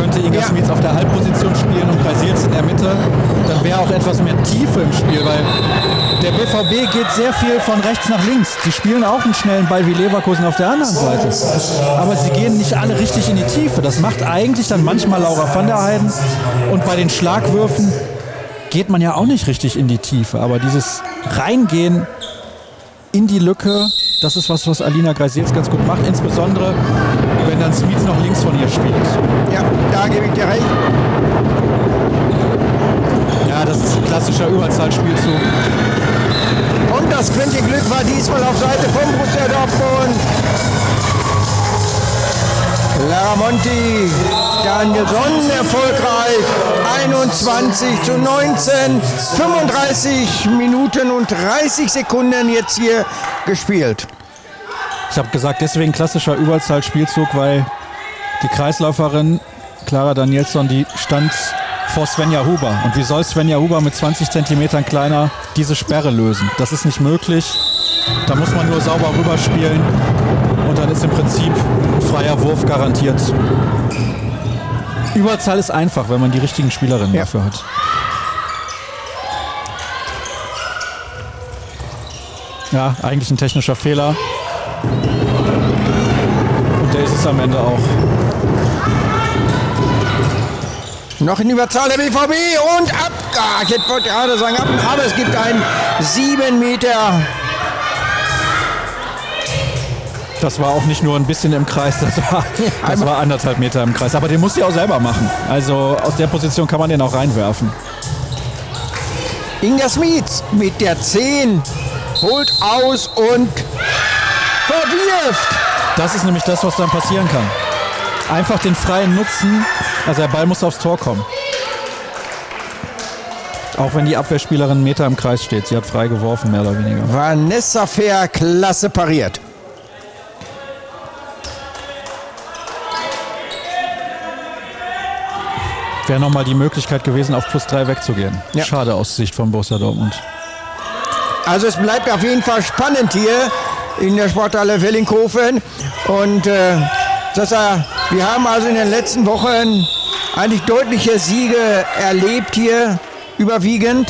etwas mehr Tiefe im Spiel, weil der B V B geht sehr viel von rechts nach links. Die spielen auch einen schnellen Ball wie Leverkusen auf der anderen Seite. Aber sie gehen nicht alle richtig in die Tiefe. Das macht eigentlich dann manchmal Laura van der Heijden. Und bei den Schlagwürfen geht man ja auch nicht richtig in die Tiefe. Aber dieses Reingehen in die Lücke, das ist was, was Alina Greisels ganz gut macht. Insbesondere, wenn dann Smits noch links von ihr spielt. Ja, da gebe ich dir recht. Ja, das ist ein klassischer Überzahlspielzug. Und das Quäntchen-Glück war diesmal auf Seite von Borussia Dortmund. Lara Monti, Danielson erfolgreich. einundzwanzig zu neunzehn. fünfunddreißig Minuten und dreißig Sekunden jetzt hier gespielt. Ich habe gesagt, deswegen klassischer Überzahlspielzug, weil die Kreisläuferin Clara Danielsson, die stand vor Svenja Huber. Und wie soll Svenja Huber mit zwanzig Zentimetern kleiner diese Sperre lösen? Das ist nicht möglich. Da muss man nur sauber rüberspielen und dann ist im Prinzip ein freier Wurf garantiert. Überzahl ist einfach, wenn man die richtigen Spielerinnen ja. dafür hat. Ja, eigentlich ein technischer Fehler. Und der ist es am Ende auch. Noch in Überzahl der B V B und ab. Ah, ich wollte gerade sagen, ab, aber es gibt einen sieben Meter. Das war auch nicht nur ein bisschen im Kreis, das war, das war anderthalb Meter im Kreis. Aber den muss sie auch selber machen. Also aus der Position kann man den auch reinwerfen. Inga Smits mit der zehn holt aus und verwirft. Das ist nämlich das, was dann passieren kann. Einfach den freien Nutzen. Also der Ball muss aufs Tor kommen. Auch wenn die Abwehrspielerin einen Meter im Kreis steht. Sie hat frei geworfen, mehr oder weniger. Vanessa Fair, klasse pariert. Wäre nochmal die Möglichkeit gewesen, auf plus drei wegzugehen. Ja. Schade aus Sicht von Borussia Dortmund. Also es bleibt auf jeden Fall spannend hier in der Sporthalle Wellinghofen. Und äh, das, äh, wir haben also in den letzten Wochen eigentlich deutliche Siege erlebt hier, überwiegend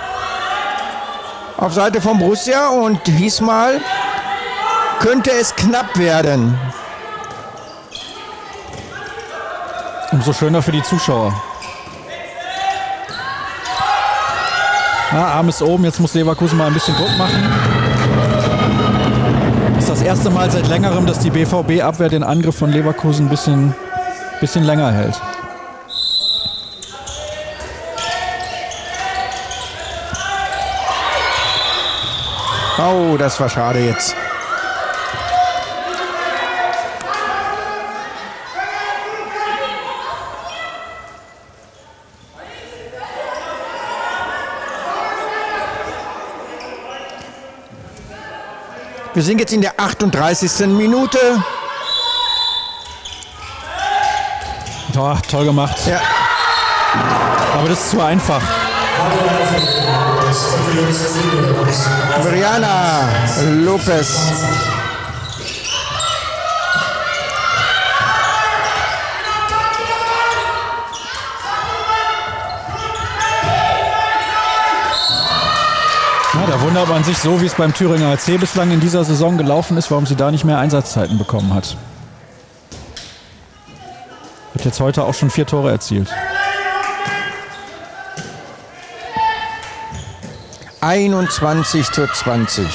auf Seite von Borussia. Und diesmal könnte es knapp werden. Umso schöner für die Zuschauer. Ja, Arm ist oben, jetzt muss Leverkusen mal ein bisschen Druck machen. Das ist das erste Mal seit längerem, dass die B V B-Abwehr den Angriff von Leverkusen ein bisschen, bisschen länger hält. Oh, das war schade jetzt. Wir sind jetzt in der achtunddreißigsten Minute. Oh, toll gemacht. Ja. Aber das ist zu einfach. Brianna Lopez. Da wundert man sich so, wie es beim Thüringer H C bislang in dieser Saison gelaufen ist, warum sie da nicht mehr Einsatzzeiten bekommen hat. Hat jetzt heute auch schon vier Tore erzielt. einundzwanzig zu zwanzig.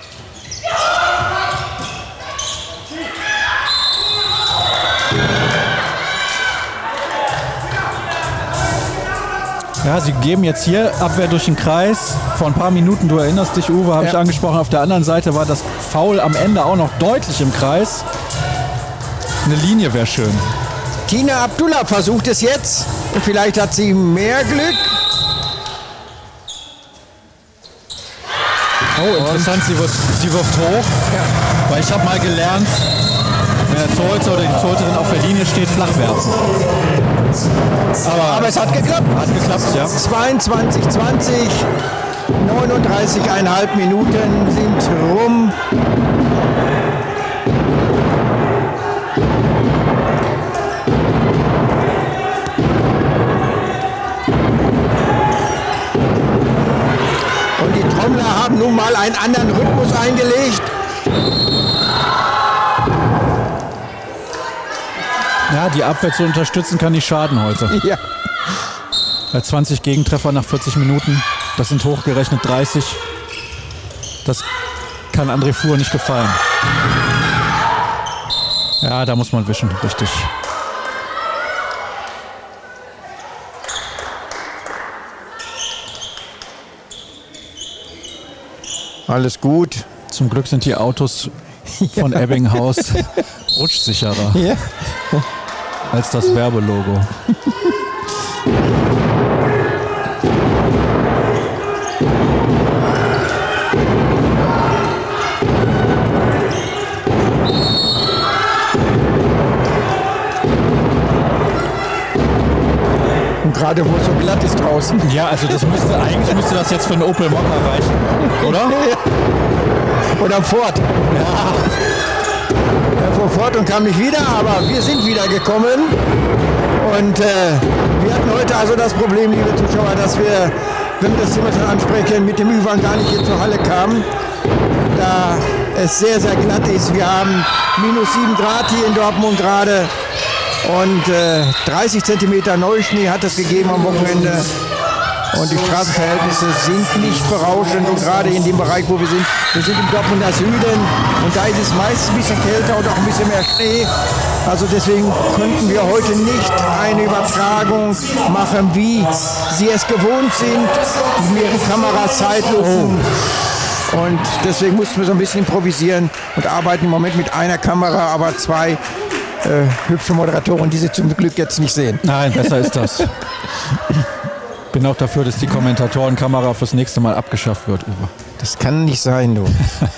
Ja, sie geben jetzt hier Abwehr durch den Kreis. Vor ein paar Minuten, du erinnerst dich, Uwe, habe ja. ich angesprochen, auf der anderen Seite war das Foul am Ende auch noch deutlich im Kreis. Eine Linie wäre schön. Tina Abdullah versucht es jetzt. Und vielleicht hat sie mehr Glück. Oh, interessant, sie wirft, sie wirft hoch. Ja. Weil ich habe mal gelernt, wenn der Torhüter oder die Torhüterin auf der Linie steht, flach werfen. Aber, Aber es hat geklappt. Hat geklappt, ja. zweiundzwanzig zwanzig, neununddreißig Komma fünf Minuten sind rum. Trommler haben nun mal einen anderen Rhythmus eingelegt. Ja, die Abwehr zu unterstützen kann nicht schaden heute. Ja. zwanzig Gegentreffer nach vierzig Minuten. Das sind hochgerechnet dreißig. Das kann André Fuhr nicht gefallen. Ja, da muss man wischen, richtig. Alles gut. Zum Glück sind die Autos von ja. Ebbinghaus rutschsicherer ja. als das Werbelogo. Gerade wo es so glatt ist draußen. Ja, also das müsste eigentlich müsste das jetzt für einen Opel Mokka reichen, oder? Oder Ford. Ja. Er fuhr fort und kam nicht wieder, aber wir sind wieder gekommen. Und äh, wir hatten heute also das Problem, liebe Zuschauer, dass wir, wenn wir das Thema schon ansprechen, mit dem Ü-Wagen gar nicht hier zur Halle kamen. Da es sehr, sehr glatt ist. Wir haben minus sieben Grad hier in Dortmund gerade. Und äh, dreißig Zentimeter Neuschnee hat es gegeben am Wochenende. Und die Straßenverhältnisse sind nicht berauschend. Und gerade in dem Bereich, wo wir sind, wir sind im Dortmunder Süden. Und da ist es meistens ein bisschen kälter und auch ein bisschen mehr Schnee. Also deswegen konnten wir heute nicht eine Übertragung machen, wie Sie es gewohnt sind. Mehrere Kameras, Zeitlupen. Oh. Und deswegen mussten wir so ein bisschen improvisieren und arbeiten im Moment mit einer Kamera, aber zwei Äh, hübsche Moderatoren, die Sie zum Glück jetzt nicht sehen. Nein, besser ist das. Bin auch dafür, dass die Kommentatorenkamera fürs nächste Mal abgeschafft wird, Uwe. Das kann nicht sein, du.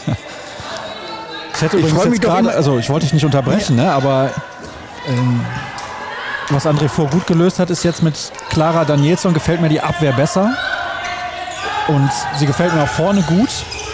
Ich hätte übrigens jetzt gerade, also ich wollte dich nicht unterbrechen, ja. ne, aber ähm, was André Fuhr gut gelöst hat, ist jetzt mit Clara Danielson gefällt mir die Abwehr besser. Und sie gefällt mir auch vorne gut.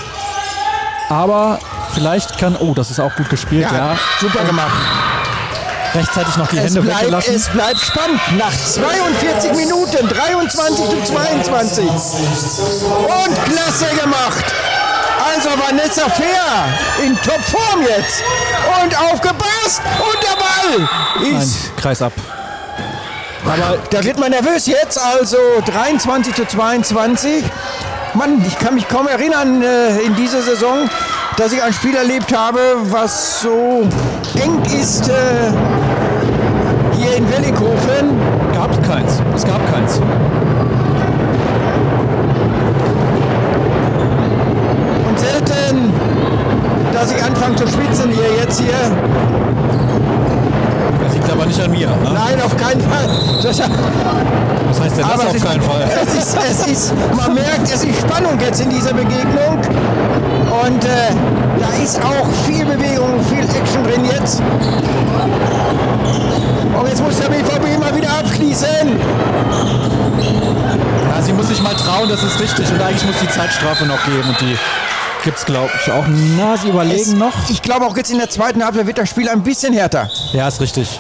Aber vielleicht kann, oh, das ist auch gut gespielt, ja. ja. Super gemacht. Rechtzeitig noch die es Hände bleibt, weggelassen. Es bleibt spannend. Nach zweiundvierzig Minuten, dreiundzwanzig zu zweiundzwanzig. Und klasse gemacht. Also Vanessa Fehr in Topform jetzt. Und aufgepasst. Und der Ball ist... Nein, Kreis ab. Aber da wird man nervös jetzt. Also dreiundzwanzig zu zweiundzwanzig. Mann, ich kann mich kaum erinnern äh, in dieser Saison, dass ich ein Spiel erlebt habe, was so eng ist äh, hier in Wellinghofen. Gab es keins. Es gab keins. Und selten, dass ich anfange zu schwitzen hier jetzt hier. Das liegt aber nicht an mir. Ne? Nein, auf keinen Fall. Was heißt denn das aber auf ist, keinen Fall? Es ist, es ist, man merkt, es ist Spannung jetzt in dieser Begegnung. Und äh, da ist auch viel Bewegung, viel Action drin jetzt. Und jetzt muss der B V B mal wieder abschließen. Ja, sie muss sich mal trauen, das ist richtig. Und eigentlich muss die Zeitstrafe noch geben. Und die gibt es, glaube ich, auch. Na, sie überlegen es, noch. Ich glaube auch jetzt in der zweiten Halbzeit wird das Spiel ein bisschen härter. Ja, ist richtig.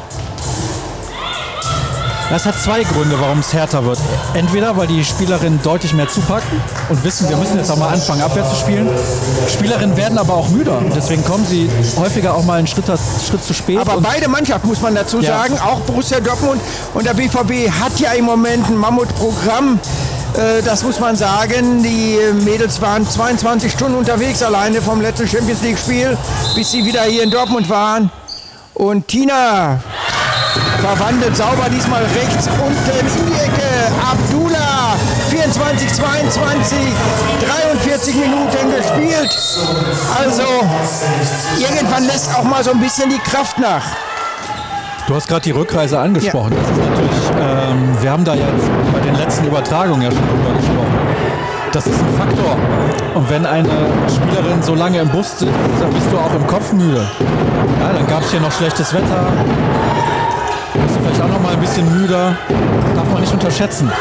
Das hat zwei Gründe, warum es härter wird. Entweder, weil die Spielerinnen deutlich mehr zupacken und wissen, wir müssen jetzt auch mal anfangen, Abwehr zu spielen. Spielerinnen werden aber auch müder. Und deswegen kommen sie häufiger auch mal einen Schritt, Schritt zu spät. Aber beide Mannschaften, muss man dazu ja. sagen, auch Borussia Dortmund und der B V B hat ja im Moment ein Mammutprogramm. Äh, das muss man sagen. Die Mädels waren zweiundzwanzig Stunden unterwegs, alleine vom letzten Champions League Spiel, bis sie wieder hier in Dortmund waren. Und Tina verwandelt sauber, diesmal rechts unten in die Ecke. Abdullah, vierundzwanzig zweiundzwanzig, dreiundvierzig Minuten gespielt. Also irgendwann lässt auch mal so ein bisschen die Kraft nach. Du hast gerade die Rückreise angesprochen. Ja. Das ist natürlich, ähm, wir haben da ja bei den letzten Übertragungen ja schon drüber gesprochen. Das ist ein Faktor. Und wenn eine Spielerin so lange im Bus sitzt, dann bist du auch im Kopf müde. Ja, dann gab es hier noch schlechtes Wetter. Bist du vielleicht auch noch mal ein bisschen müder. Darf man nicht unterschätzen.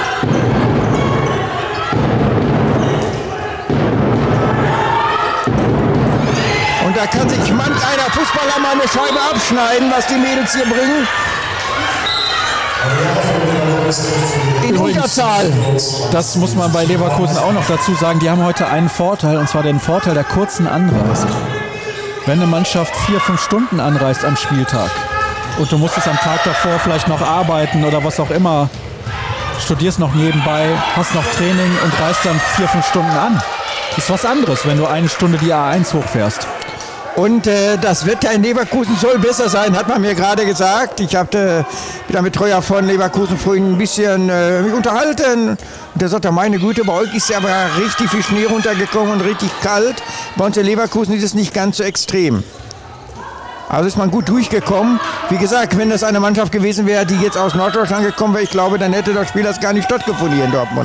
Und da kann sich manch einer Fußballer mal eine Scheibe abschneiden, was die Mädels hier bringen. in Unterzahl. Das muss man bei Leverkusen auch noch dazu sagen. Die haben heute einen Vorteil, und zwar den Vorteil der kurzen Anreise. Wenn eine Mannschaft vier, fünf Stunden anreist am Spieltag und du musstest am Tag davor vielleicht noch arbeiten oder was auch immer, studierst noch nebenbei, hast noch Training und reist dann vier, fünf Stunden an. Ist was anderes, wenn du eine Stunde die A eins hochfährst. Und äh, das Wetter in Leverkusen soll besser sein, hat man mir gerade gesagt. Ich habe äh, mit einem Betreuer von Leverkusen vorhin ein bisschen äh, mich unterhalten. Und der sagte, meine Güte, bei euch ist ja aber richtig viel Schnee runtergekommen und richtig kalt. Bei uns in Leverkusen ist es nicht ganz so extrem. Also ist man gut durchgekommen. Wie gesagt, wenn das eine Mannschaft gewesen wäre, die jetzt aus Norddeutschland gekommen wäre, ich glaube, dann hätte das Spiel das gar nicht stattgefunden hier in Dortmund.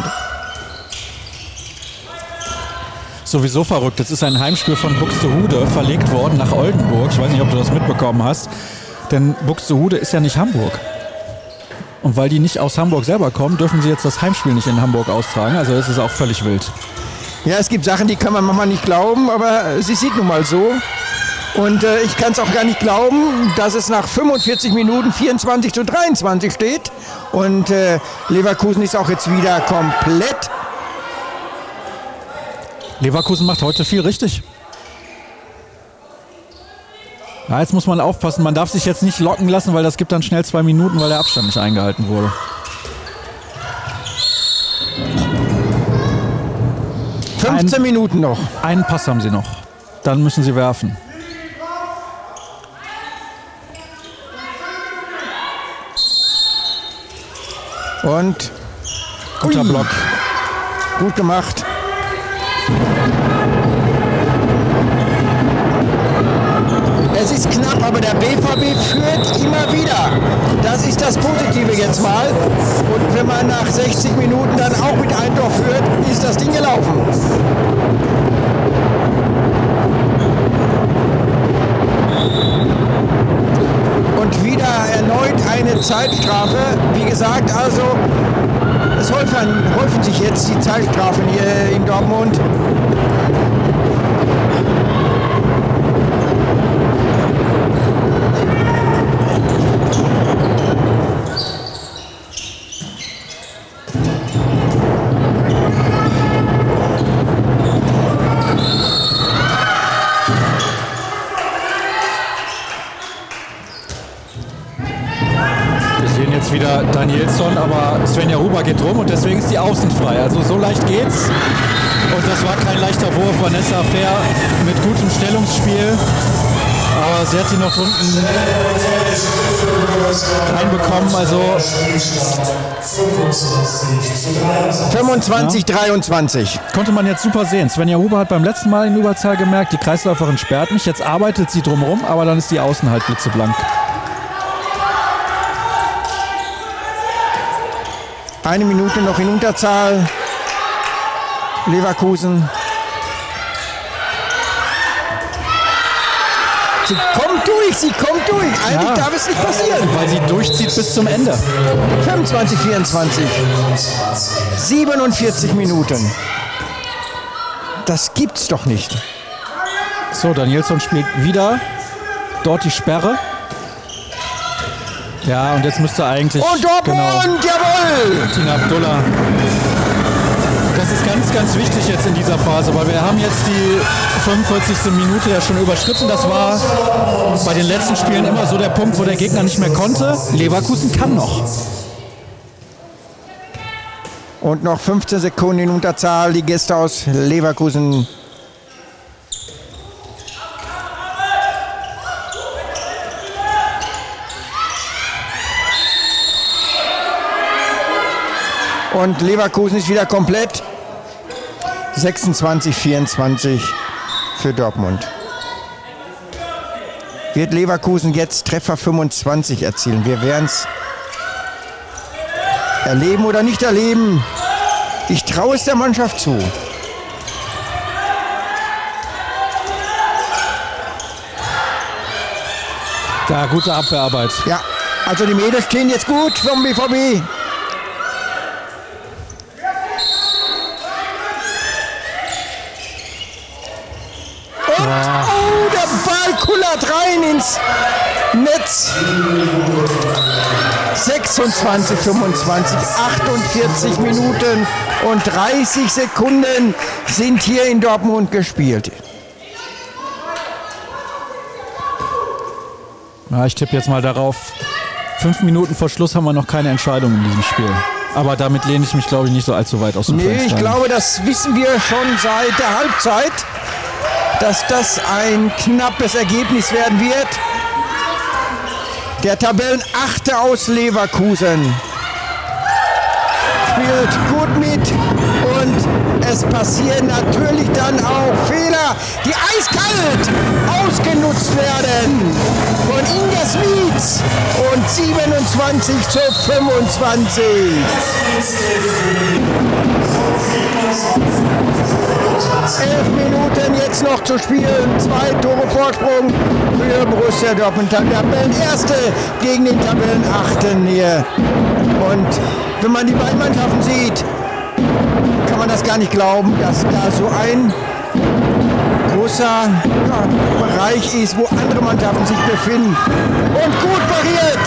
Sowieso verrückt. Das ist ein Heimspiel von Buxtehude verlegt worden nach Oldenburg. Ich weiß nicht, ob du das mitbekommen hast. Denn Buxtehude ist ja nicht Hamburg. Und weil die nicht aus Hamburg selber kommen, dürfen sie jetzt das Heimspiel nicht in Hamburg austragen. Also das ist auch völlig wild. Ja, es gibt Sachen, die kann man manchmal nicht glauben, aber es sieht nun mal so. Und äh, ich kann es auch gar nicht glauben, dass es nach fünfundvierzig Minuten vierundzwanzig zu dreiundzwanzig steht. Und äh, Leverkusen ist auch jetzt wieder komplett. Leverkusen macht heute viel richtig. Ja, jetzt muss man aufpassen. Man darf sich jetzt nicht locken lassen, weil das gibt dann schnell zwei Minuten, weil der Abstand nicht eingehalten wurde. fünfzehn Ein, Minuten noch. Einen Pass haben sie noch. Dann müssen sie werfen. Und guter ui, Block. Gut gemacht. Es ist knapp, aber der B V B führt immer wieder. Das ist das Positive jetzt mal. Und wenn man nach sechzig Minuten dann auch mit einem Tor führt, ist das Ding gelaufen. Und wieder erneut eine Zeitstrafe. Wie gesagt, also es häufen, häufen sich jetzt die Zeitstrafen hier in Dortmund. Wieder Danielsson, aber Svenja Huber geht rum und deswegen ist die Außen frei. Also so leicht geht's. Und das war kein leichter Wurf. Vanessa Fair mit gutem Stellungsspiel. Aber sie hat sie noch unten reinbekommen. Also fünfundzwanzig dreiundzwanzig. Ja. Konnte man jetzt super sehen. Svenja Huber hat beim letzten Mal in Überzahl gemerkt, die Kreisläuferin sperrt mich. Jetzt arbeitet sie drumherum, aber dann ist die Außen halt blitzeblank. Eine Minute noch in Unterzahl. Leverkusen. Sie kommt durch, sie kommt durch. Eigentlich ja, darf es nicht passieren. Weil sie durchzieht bis zum Ende. fünfundzwanzig vierundzwanzig. siebenundvierzig Minuten. Das gibt's doch nicht. So, Danielsson spielt wieder. Dort die Sperre. Ja, und jetzt müsste eigentlich... Und Dortmund, genau, jawohl! Tina Abdullah. Das ist ganz, ganz wichtig jetzt in dieser Phase, weil wir haben jetzt die fünfundvierzigste Minute ja schon überschritten. Das war bei den letzten Spielen immer so der Punkt, wo der Gegner nicht mehr konnte. Leverkusen kann noch. Und noch fünfzehn Sekunden in Unterzahl. Die Gäste aus Leverkusen. Und Leverkusen ist wieder komplett. sechsundzwanzig vierundzwanzig für Dortmund. Wird Leverkusen jetzt Treffer fünfundzwanzig erzielen? Wir werden es erleben oder nicht erleben. Ich traue es der Mannschaft zu. Ja, gute Abwehrarbeit. Ja, also die Mädels stehen jetzt gut vom B V B. Und, oh, der Ball kullert rein ins Netz. sechsundzwanzig fünfundzwanzig, achtundvierzig Minuten und dreißig Sekunden sind hier in Dortmund gespielt. Ja, ich tippe jetzt mal darauf, fünf Minuten vor Schluss haben wir noch keine Entscheidung in diesem Spiel. Aber damit lehne ich mich, glaube ich, nicht so allzu weit aus dem Nee, Fenster. ich glaube, das wissen wir schon seit der Halbzeit, dass das ein knappes Ergebnis werden wird. Der Tabellenachte aus Leverkusen spielt gut mit und es passieren natürlich dann auch Fehler, die eiskalt ausgenutzt werden von Inga Smits und siebenundzwanzig zu fünfundzwanzig. Elf Minuten jetzt noch zu spielen, zwei Tore Vorsprung für Borussia Dortmund. Tabellenerste gegen den Tabellenachten hier. Und wenn man die beiden Mannschaften sieht, kann man das gar nicht glauben, dass da so ein großer ja, Bereich ist, wo andere Mannschaften sich befinden. Und gut pariert.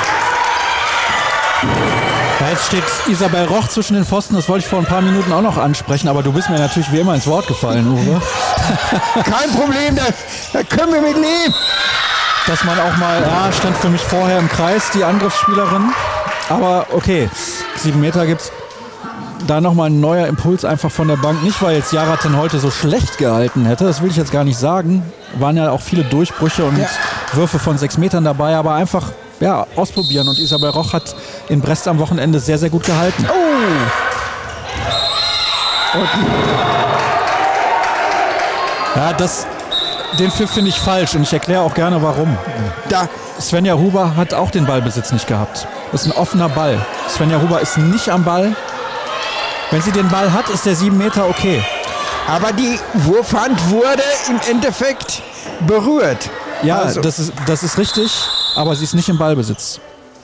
Ja, jetzt steht Isabel Roch zwischen den Pfosten, das wollte ich vor ein paar Minuten auch noch ansprechen, aber du bist mir natürlich wie immer ins Wort gefallen, Uwe. Kein Problem, da, da können wir mit leben. Dass man auch mal, ja, stand für mich vorher im Kreis, die Angriffsspielerin, aber okay, sieben Meter gibt's. Da nochmal ein neuer Impuls einfach von der Bank, nicht weil jetzt Jaraten heute so schlecht gehalten hätte, das will ich jetzt gar nicht sagen, waren ja auch viele Durchbrüche und ja. Würfe von sechs Metern dabei, aber einfach ja, ausprobieren und Isabel Roch hat in Brest am Wochenende sehr, sehr gut gehalten. Oh! Und ja, das, den Pfiff finde ich falsch und ich erkläre auch gerne warum. Da. Svenja Huber hat auch den Ballbesitz nicht gehabt. Das ist ein offener Ball. Svenja Huber ist nicht am Ball. Wenn sie den Ball hat, ist der sieben Meter okay. Aber die Wurfhand wurde im Endeffekt berührt. Ja, also. das ist, das ist richtig, aber sie ist nicht im Ballbesitz.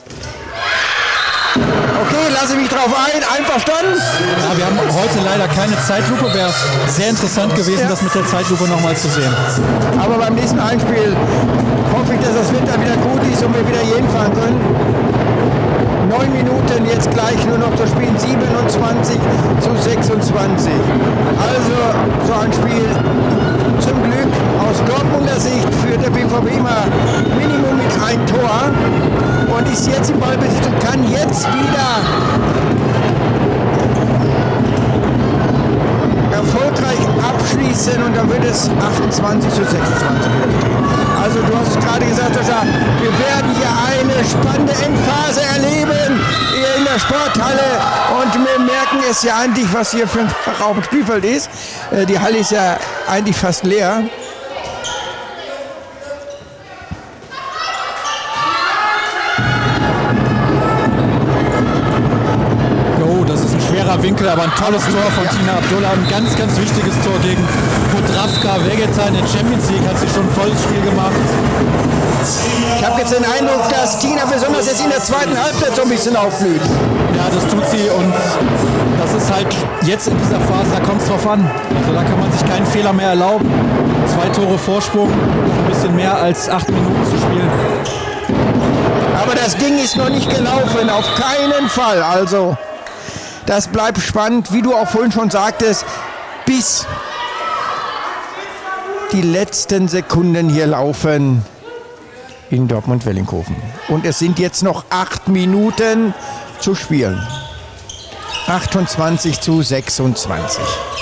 Okay, lasse mich drauf ein. Einverstanden? Ja, wir haben heute leider keine Zeitlupe. Wäre sehr interessant gewesen, ja. das mit der Zeitlupe nochmal zu sehen. Aber beim nächsten Einspiel hoffe ich, dass das Wetter wieder gut ist und wir wieder jeden fahren können. Neun Minuten jetzt gleich nur noch zu spielen, siebenundzwanzig zu sechsundzwanzig. Also so ein Spiel zum Glück aus Dortmunder Sicht führt der B V B immer Minimum mit ein Tor und ist jetzt im Ballbesitz und kann jetzt wieder erfolgreich abschließen und dann wird es achtundzwanzig zu sechsundzwanzig wieder stehen. Also du hast es gerade gesagt, Sascha, wir werden hier eine spannende Endphase erleben hier in der Sporthalle und wir merken es ja eigentlich, was hier für ein Raum Spielfeld ist. Die Halle ist ja eigentlich fast leer. Winkel, aber ein tolles Tor von Tina Abdullah, ein ganz, ganz wichtiges Tor gegen Podravka Vegeta in der Champions League, hat sie schon ein tolles Spiel gemacht. Ich habe jetzt den Eindruck, dass Tina besonders jetzt in der zweiten Halbzeit so ein bisschen aufblüht. Ja, das tut sie und das ist halt jetzt in dieser Phase, da kommt es drauf an. Also da kann man sich keinen Fehler mehr erlauben. Zwei Tore Vorsprung, ein bisschen mehr als acht Minuten zu spielen. Aber das Ding ist noch nicht gelaufen, auf keinen Fall. Also das bleibt spannend, wie du auch vorhin schon sagtest, bis die letzten Sekunden hier laufen in Dortmund-Wellinghofen. Und es sind jetzt noch acht Minuten zu spielen. achtundzwanzig zu sechsundzwanzig.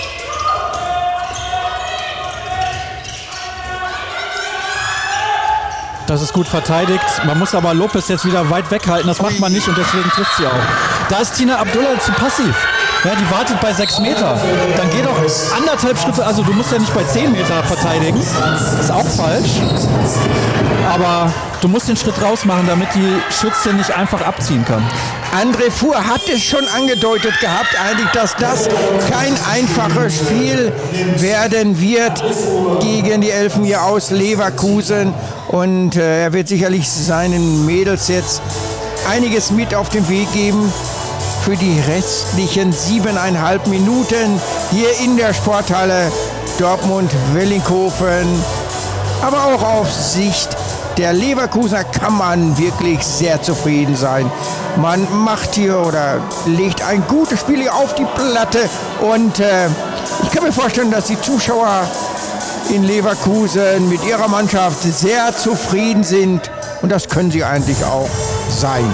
Das ist gut verteidigt. Man muss aber Lopez jetzt wieder weit weghalten. Das macht man nicht und deswegen trifft sie auch. Da ist Tina Abdullah zu passiv. Ja, die wartet bei sechs Meter. Dann geh doch anderthalb Schritte. Also du musst ja nicht bei zehn Meter verteidigen. Ist auch falsch. Aber du musst den Schritt raus machen, damit die Schützin nicht einfach abziehen kann. André Fuhr hat es schon angedeutet gehabt, eigentlich, dass das kein einfaches Spiel werden wird gegen die Elfen hier aus Leverkusen. Und äh, er wird sicherlich seinen Mädels jetzt einiges mit auf den Weg geben für die restlichen siebeneinhalb Minuten hier in der Sporthalle Dortmund-Wellinghofen. Aber auch auf Sicht der Leverkusener kann man wirklich sehr zufrieden sein. Man macht hier oder legt ein gutes Spiel hier auf die Platte und äh, ich kann mir vorstellen, dass die Zuschauer in Leverkusen mit ihrer Mannschaft sehr zufrieden sind und das können sie eigentlich auch sein.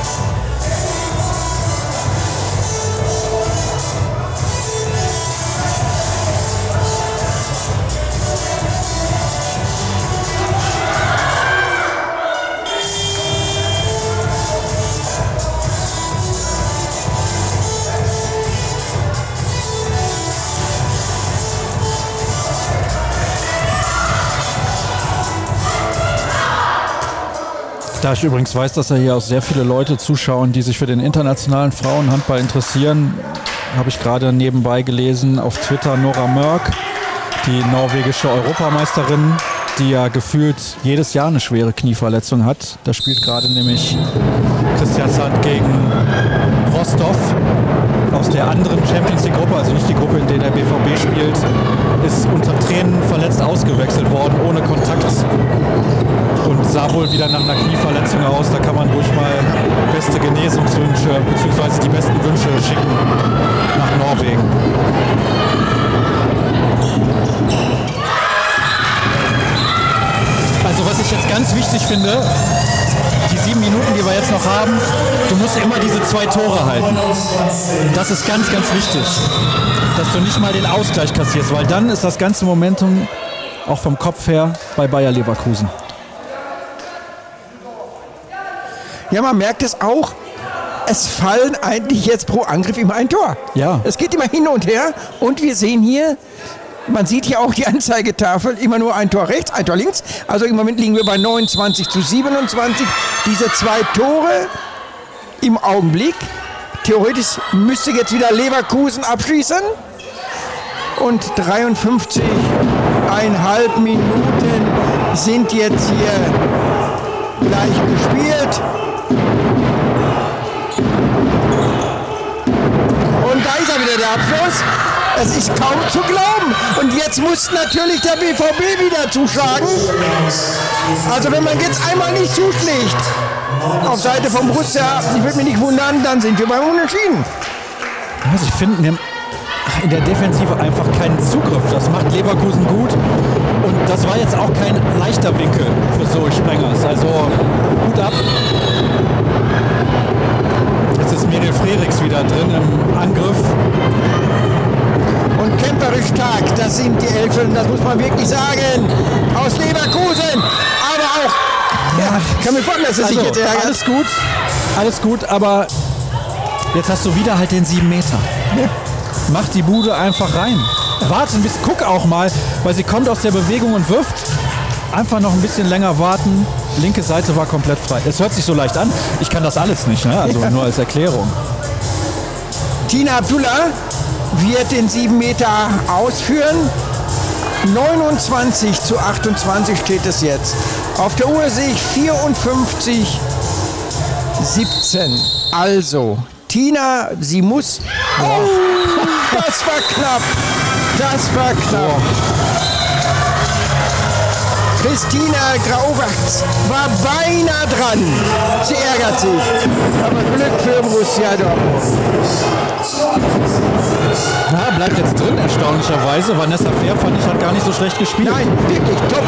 Da ich übrigens weiß, dass da hier auch sehr viele Leute zuschauen, die sich für den internationalen Frauenhandball interessieren, habe ich gerade nebenbei gelesen auf Twitter Nora Mörk, die norwegische Europameisterin, die ja gefühlt jedes Jahr eine schwere Knieverletzung hat. Da spielt gerade nämlich Christian Sand gegen Rostov aus der anderen Champions League Gruppe, also nicht die Gruppe, in der der B V B spielt, ist unter Tränen verletzt ausgewechselt worden, ohne Kontakt. Und sah wohl wieder nach einer Knieverletzung aus. Da kann man ruhig mal beste Genesungswünsche bzw. die besten Wünsche schicken nach Norwegen. Also was ich jetzt ganz wichtig finde, die sieben Minuten, die wir jetzt noch haben, du musst immer diese zwei Tore halten. Das ist ganz, ganz wichtig, dass du nicht mal den Ausgleich kassierst, weil dann ist das ganze Momentum auch vom Kopf her bei Bayer Leverkusen. Ja, man merkt es auch, es fallen eigentlich jetzt pro Angriff immer ein Tor. Ja. Es geht immer hin und her und wir sehen hier, man sieht hier auch die Anzeigetafel, immer nur ein Tor rechts, ein Tor links. Also im Moment liegen wir bei neunundzwanzig zu siebenundzwanzig. Diese zwei Tore im Augenblick. Theoretisch müsste jetzt wieder Leverkusen abschließen. Und dreiundfünfzig Komma fünf Minuten sind jetzt hier gleich gespielt. Und da ist er wieder, der Abschluss. Es ist kaum zu glauben. Und jetzt muss natürlich der B V B wieder zuschlagen. Also wenn man jetzt einmal nicht zuschlägt, auf Seite vom Borussia, ich würde mich nicht wundern, dann sind wir beim Unentschieden. Also ich finde in der Defensive einfach keinen Zugriff. Das macht Leverkusen gut. Und das war jetzt auch kein leichter Winkel für so Sprengers. Also gut ab. Jetzt ist Miriel Frerichs wieder drin im Angriff. Und kämpferisch stark, das sind die Elfen, das muss man wirklich sagen, aus Leverkusen, aber auch, ja, kann mir vorstellen, dass es sich Also, jetzt ärgert. alles gut, alles gut, aber jetzt hast du wieder halt den sieben Meter. Ja. Mach die Bude einfach rein. Warte ein bisschen, guck auch mal, weil sie kommt aus der Bewegung und wirft. Einfach noch ein bisschen länger warten. Linke Seite war komplett frei. Es hört sich so leicht an. Ich kann das alles nicht, ne? Also ja. Nur als Erklärung. Tina Abdullah wird den sieben Meter ausführen. neunundzwanzig zu achtundzwanzig steht es jetzt. Auf der Uhr sehe ich vierundfünfzig siebzehn. Also, Tina, sie muss... Oh, das war knapp. Das war knapp. Christina Grauwachs war beinahe dran. Sie ärgert sich. Aber Glück für Borussia Dortmund. Ja, bleibt jetzt drin, erstaunlicherweise. Vanessa Fair fand ich, hat gar nicht so schlecht gespielt. Nein, wirklich top.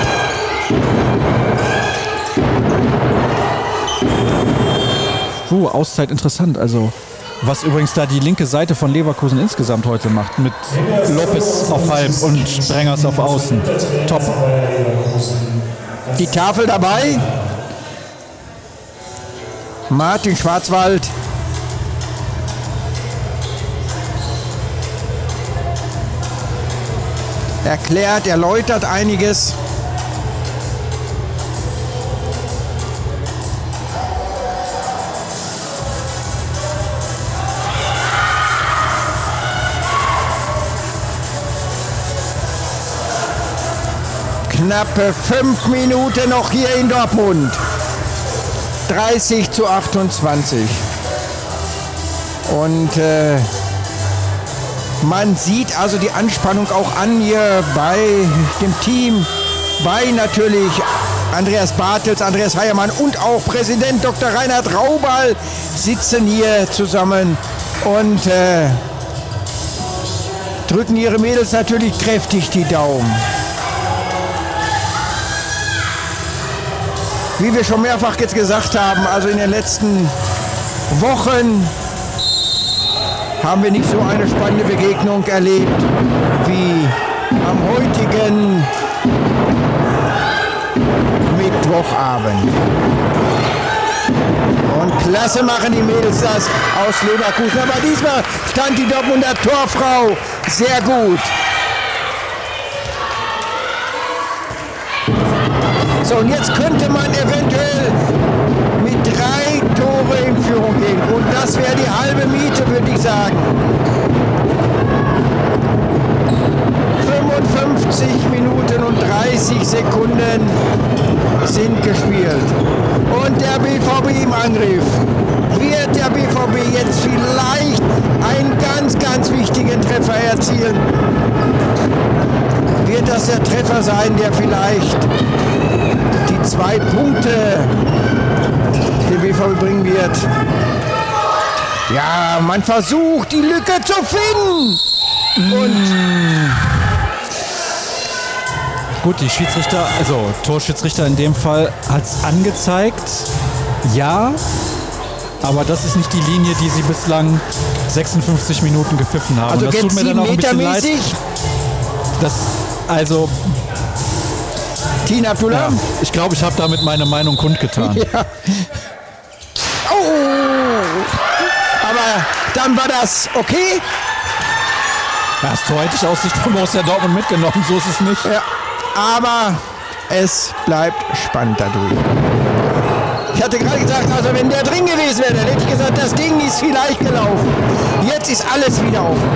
Puh, Auszeit interessant. Also, was übrigens da die linke Seite von Leverkusen insgesamt heute macht. Mit Lopez auf Halb und Sprengers auf Außen. Top. Die Tafel dabei. Martin Schwarzwald. Erklärt, erläutert einiges. Knappe fünf Minuten noch hier in Dortmund. dreißig zu achtundzwanzig. Und äh, man sieht also die Anspannung auch an hier bei dem Team, bei natürlich Andreas Bartels, Andreas Heiermann und auch Präsident Doktor Reinhard Raubal sitzen hier zusammen und äh, drücken ihre Mädels natürlich kräftig die Daumen. Wie wir schon mehrfach jetzt gesagt haben, also in den letzten Wochen haben wir nicht so eine spannende Begegnung erlebt wie am heutigen Mittwochabend. Und klasse machen die Mädels das aus Leverkusen. Aber diesmal stand die Dortmunder Torfrau sehr gut. So, und jetzt könnte man eventuell mit drei Tore in Führung gehen. Und das wäre die halbe Miete, würde ich sagen. fünfundfünfzig Minuten und dreißig Sekunden sind gespielt. Und der B V B im Angriff. Wird der B V B jetzt vielleicht einen ganz, ganz wichtigen Treffer erzielen? Wird das der Treffer sein, der vielleicht die zwei Punkte dem B V B bringen wird? Ja, man versucht, die Lücke zu finden. Und gut, die Schiedsrichter, also Torschiedsrichter in dem Fall, hat es angezeigt. Ja, aber das ist nicht die Linie, die sie bislang sechsundfünfzig Minuten gepfiffen haben. Also das tut mir dann auch ein bisschen leid. Das, also Tina Abdullah? Ja, ich glaube, ich habe damit meine Meinung kundgetan. Ja. Oh! Aber dann war das okay. Ja, das Tor hätte ich aus Sicht von Borussia Dortmund mitgenommen, so ist es nicht. Ja, aber es bleibt spannend dadurch. Ich hatte gerade gesagt, also wenn der drin gewesen wäre, dann hätte ich gesagt, das Ding ist vielleicht gelaufen. Jetzt ist alles wieder offen.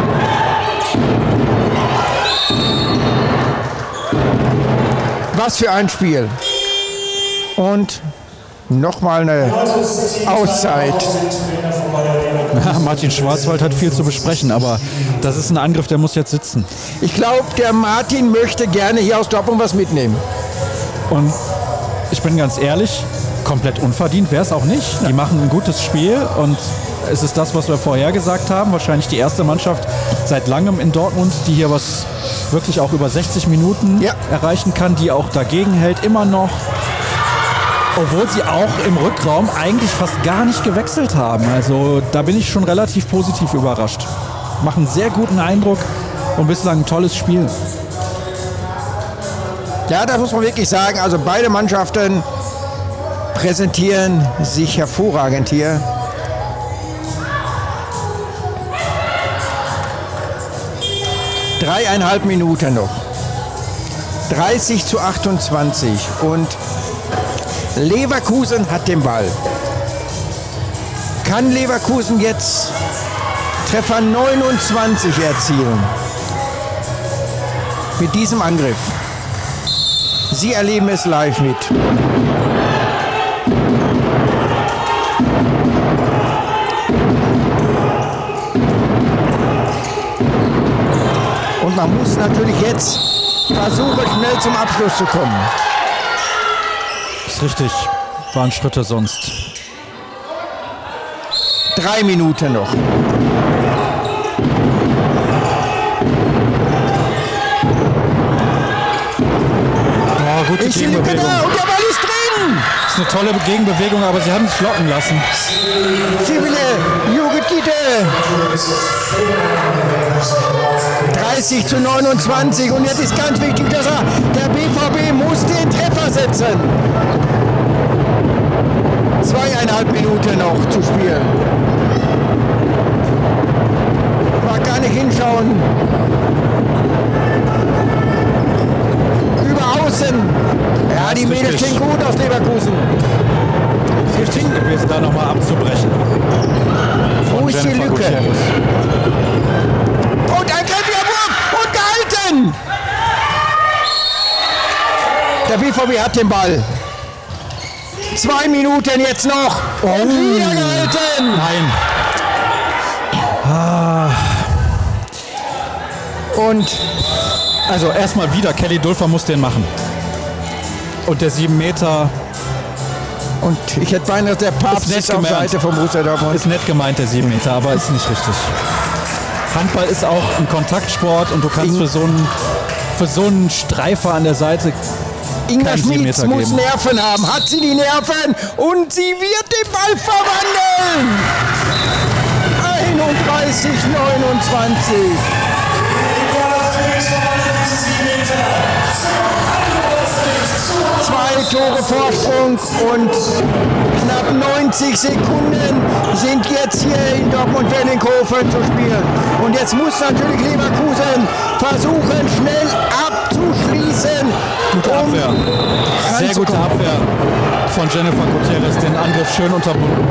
Was für ein Spiel. Und nochmal eine Auszeit. Ja, Martin Schwarzwald hat viel zu besprechen, aber das ist ein Angriff, der muss jetzt sitzen. Ich glaube, der Martin möchte gerne hier aus Dortmund was mitnehmen. Und ich bin ganz ehrlich, komplett unverdient wäre es auch nicht. Die machen ein gutes Spiel und es ist das, was wir vorher gesagt haben. Wahrscheinlich die erste Mannschaft seit langem in Dortmund, die hier was wirklich auch über sechzig Minuten ja. erreichen kann, die auch dagegen hält, immer noch. Obwohl sie auch im Rückraum eigentlich fast gar nicht gewechselt haben. Also da bin ich schon relativ positiv überrascht. Machen sehr guten Eindruck und bislang ein tolles Spiel. Ja, das muss man wirklich sagen. Also beide Mannschaften präsentieren sich hervorragend hier. Dreieinhalb Minuten noch. dreißig zu achtundzwanzig und Leverkusen hat den Ball. Kann Leverkusen jetzt Treffer neunundzwanzig erzielen? Mit diesem Angriff. Sie erleben es live mit. Und man muss natürlich jetzt versuchen, schnell zum Abschluss zu kommen. Ist richtig. Waren Schritte sonst. Drei Minuten noch. Oh, gute Ich Gegenbewegung. da und der Ball ist drin! Das ist eine tolle Gegenbewegung, aber sie haben sich locken lassen. Sibile Jugitite. dreißig zu neunundzwanzig und jetzt ist ganz wichtig, dass er, der B V B muss den Treffer setzen. Zweieinhalb Minuten noch zu spielen. Man kann nicht hinschauen. Über außen. Ja, die Mädels stehen gut aus Leverkusen. Es ist wichtig gewesen, da nochmal abzubrechen. Wo ist die Jennifer Lücke? Gutierrez. Und ein griffiger Wurf und gehalten! Der B V B hat den Ball. Zwei Minuten jetzt noch. Und wieder gehalten! Nein. Und Also erstmal wieder, Kelly Dulfer muss den machen. Und der sieben Meter Und ich hätte beinahe, der Papst Ist ist, nett auf gemeint. Seite vom Borussia Dortmund. ist nett gemeint, der sieben Meter, aber ist nicht richtig. Handball ist auch ein Kontaktsport und du kannst für so einen, für so einen Streifer an der Seite Inga keinen sieben Schmitz Meter muss geben. Nerven haben. Hat sie die Nerven? Und sie wird den Ball verwandeln. einunddreißig neunundzwanzig. Zwei Tore Vorsprung und knapp neunzig Sekunden sind jetzt hier in Dortmund-Wellinghofen zu spielen. Und jetzt muss natürlich Leverkusen versuchen, schnell abzuschließen. Gute Abwehr. Sehr gute ranzukommen. Abwehr von Jennifer Gutierrez. Den Angriff schön unterbunden.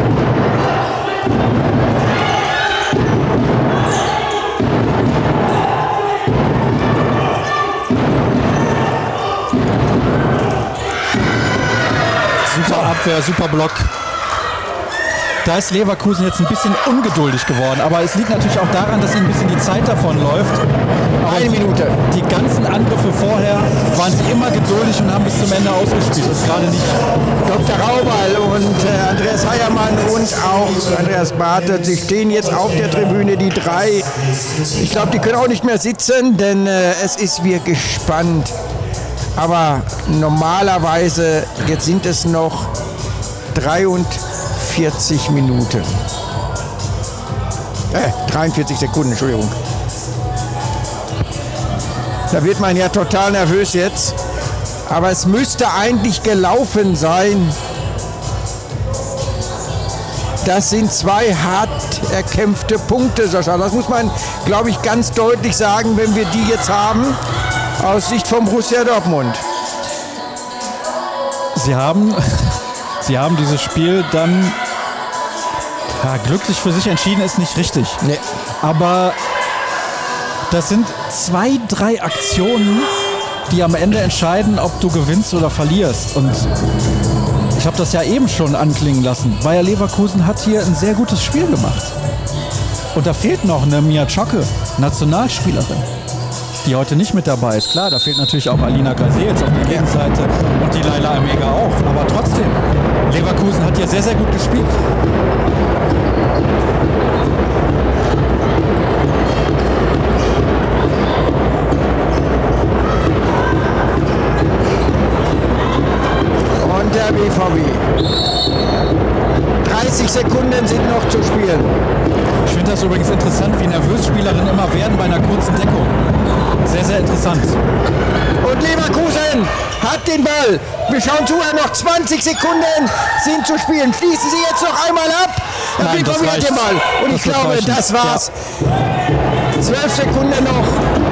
Super Abwehr, super Block. Da ist Leverkusen jetzt ein bisschen ungeduldig geworden, aber es liegt natürlich auch daran, dass ihnen ein bisschen die Zeit davon läuft. Aber Eine die, Minute. Die ganzen Angriffe vorher waren sie immer geduldig und haben bis zum Ende ausgespielt. Und gerade nicht. Doktor Raubal und äh, Andreas Heiermann und auch Andreas Bartelt, sie stehen jetzt auf der Tribüne, die drei. Ich glaube, die können auch nicht mehr sitzen, denn äh, es ist wie gespannt. Aber normalerweise, jetzt sind es noch dreiundvierzig Minuten. Äh, dreiundvierzig Sekunden, Entschuldigung. Da wird man ja total nervös jetzt. Aber es müsste eigentlich gelaufen sein. Das sind zwei hart erkämpfte Punkte, Sascha. Das muss man, glaube ich, ganz deutlich sagen, wenn wir die jetzt haben, aus Sicht von Borussia Dortmund. Sie haben, sie haben dieses Spiel dann ja, glücklich für sich entschieden, ist nicht richtig. Nee. Aber das sind zwei, drei Aktionen, die am Ende entscheiden, ob du gewinnst oder verlierst. Und ich habe das ja eben schon anklingen lassen. Bayer Leverkusen hat hier ein sehr gutes Spiel gemacht. Und da fehlt noch eine Mia Czocke, Nationalspielerin, die heute nicht mit dabei ist. Klar, da fehlt natürlich auch Alina Gazé jetzt auf der Gegenseite und die Laila Amega auch. Aber trotzdem, Leverkusen hat hier sehr, sehr gut gespielt. Und der B V B. dreißig Sekunden sind noch zu spielen. Ich finde das übrigens interessant, wie nervös Spielerinnen immer werden bei einer kurzen Deckung. Sehr, sehr interessant. Und Leverkusen hat den Ball. Wir schauen zu, noch zwanzig Sekunden sind zu spielen. Schließen Sie jetzt noch einmal ab. Der Nein, B V B das hat reicht. den Ball. Und Das ich wird glaube, reichen. das war's. Zwölf Sekunden noch.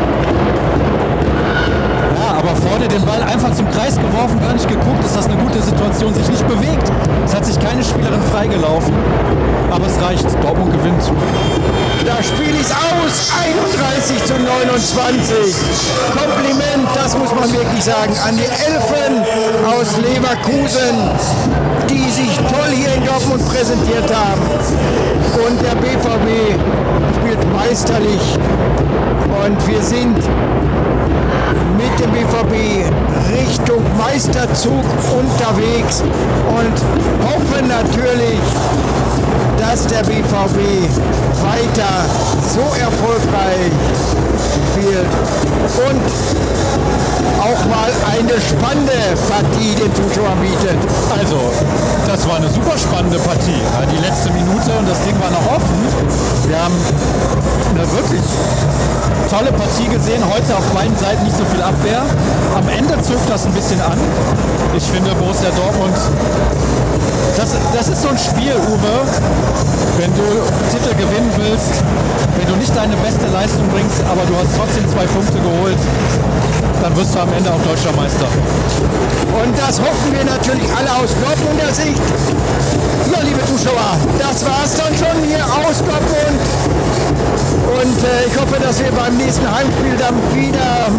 Ja, aber vorne den Ball einfach zum Kreis geworfen, gar nicht geguckt, ist das eine gute Situation, sich nicht bewegt. Es hat sich keine Spielerin freigelaufen, aber es reicht. Dortmund gewinnt. Das Spiel ist aus. einunddreißig zu neunundzwanzig. Kompliment, das muss man wirklich sagen, an die Elfen aus Leverkusen, die sich toll hier in Dortmund präsentiert haben. Und der B V B spielt meisterlich. Und wir sind mit dem B V B Richtung Meisterzug unterwegs und hoffen natürlich, dass der B V B weiter so erfolgreich spielt und auch mal eine spannende Partie den Zuschauern bietet. Also, das war eine super spannende Partie. Ja, die letzte Minute und das Ding war noch offen. Wir haben eine wirklich tolle Partie gesehen. Heute auf beiden Seiten nicht so viel Abwehr. Am Ende zog das ein bisschen an. Ich finde, Borussia Dortmund, das, das ist so ein Spiel, Uwe, wenn du Titel gewinnen willst, wenn du nicht deine beste Leistung bringst, aber du hast trotzdem zwei Punkte geholt, dann wirst du am Ende auch Deutscher Meister. Und das hoffen wir natürlich alle aus Dortmunder Sicht. Ja, liebe Zuschauer, das war es dann schon hier aus Dortmund. Und äh, ich hoffe, dass wir beim nächsten Heimspiel dann wieder mit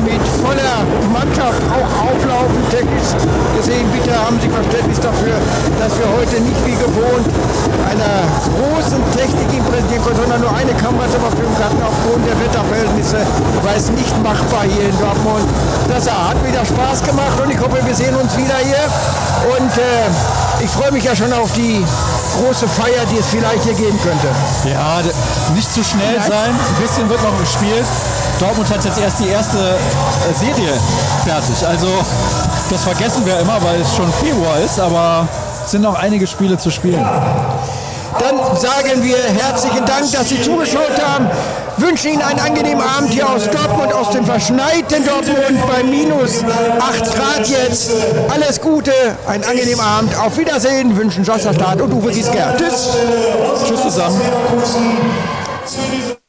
toller Mannschaft, auch auflaufend, technisch gesehen. Bitte haben Sie Verständnis dafür, dass wir heute nicht wie gewohnt einer großen Technik ihm präsentieren können, sondern nur eine Kamera zur Verfügung hatten. Aufgrund der Wetterverhältnisse war es nicht machbar hier in Dortmund. Das hat wieder Spaß gemacht und ich hoffe, wir sehen uns wieder hier. Und äh, ich freue mich ja schon auf die große Feier, die es vielleicht hier geben könnte. Ja, nicht zu schnell Nein. sein. Ein bisschen wird noch gespielt. Dortmund hat jetzt erst die erste äh, Serie fertig. Also das vergessen wir immer, weil es schon Februar ist, aber es sind noch einige Spiele zu spielen. Dann sagen wir herzlichen Dank, dass Sie zugeschaut haben. Wünschen Ihnen einen angenehmen Abend hier aus Dortmund, aus dem verschneiten Dortmund bei minus acht Grad jetzt. Alles Gute, einen angenehmen Abend. Auf Wiedersehen wünschen Jossa Staat und Uwe Giesker. Tschüss. Tschüss zusammen.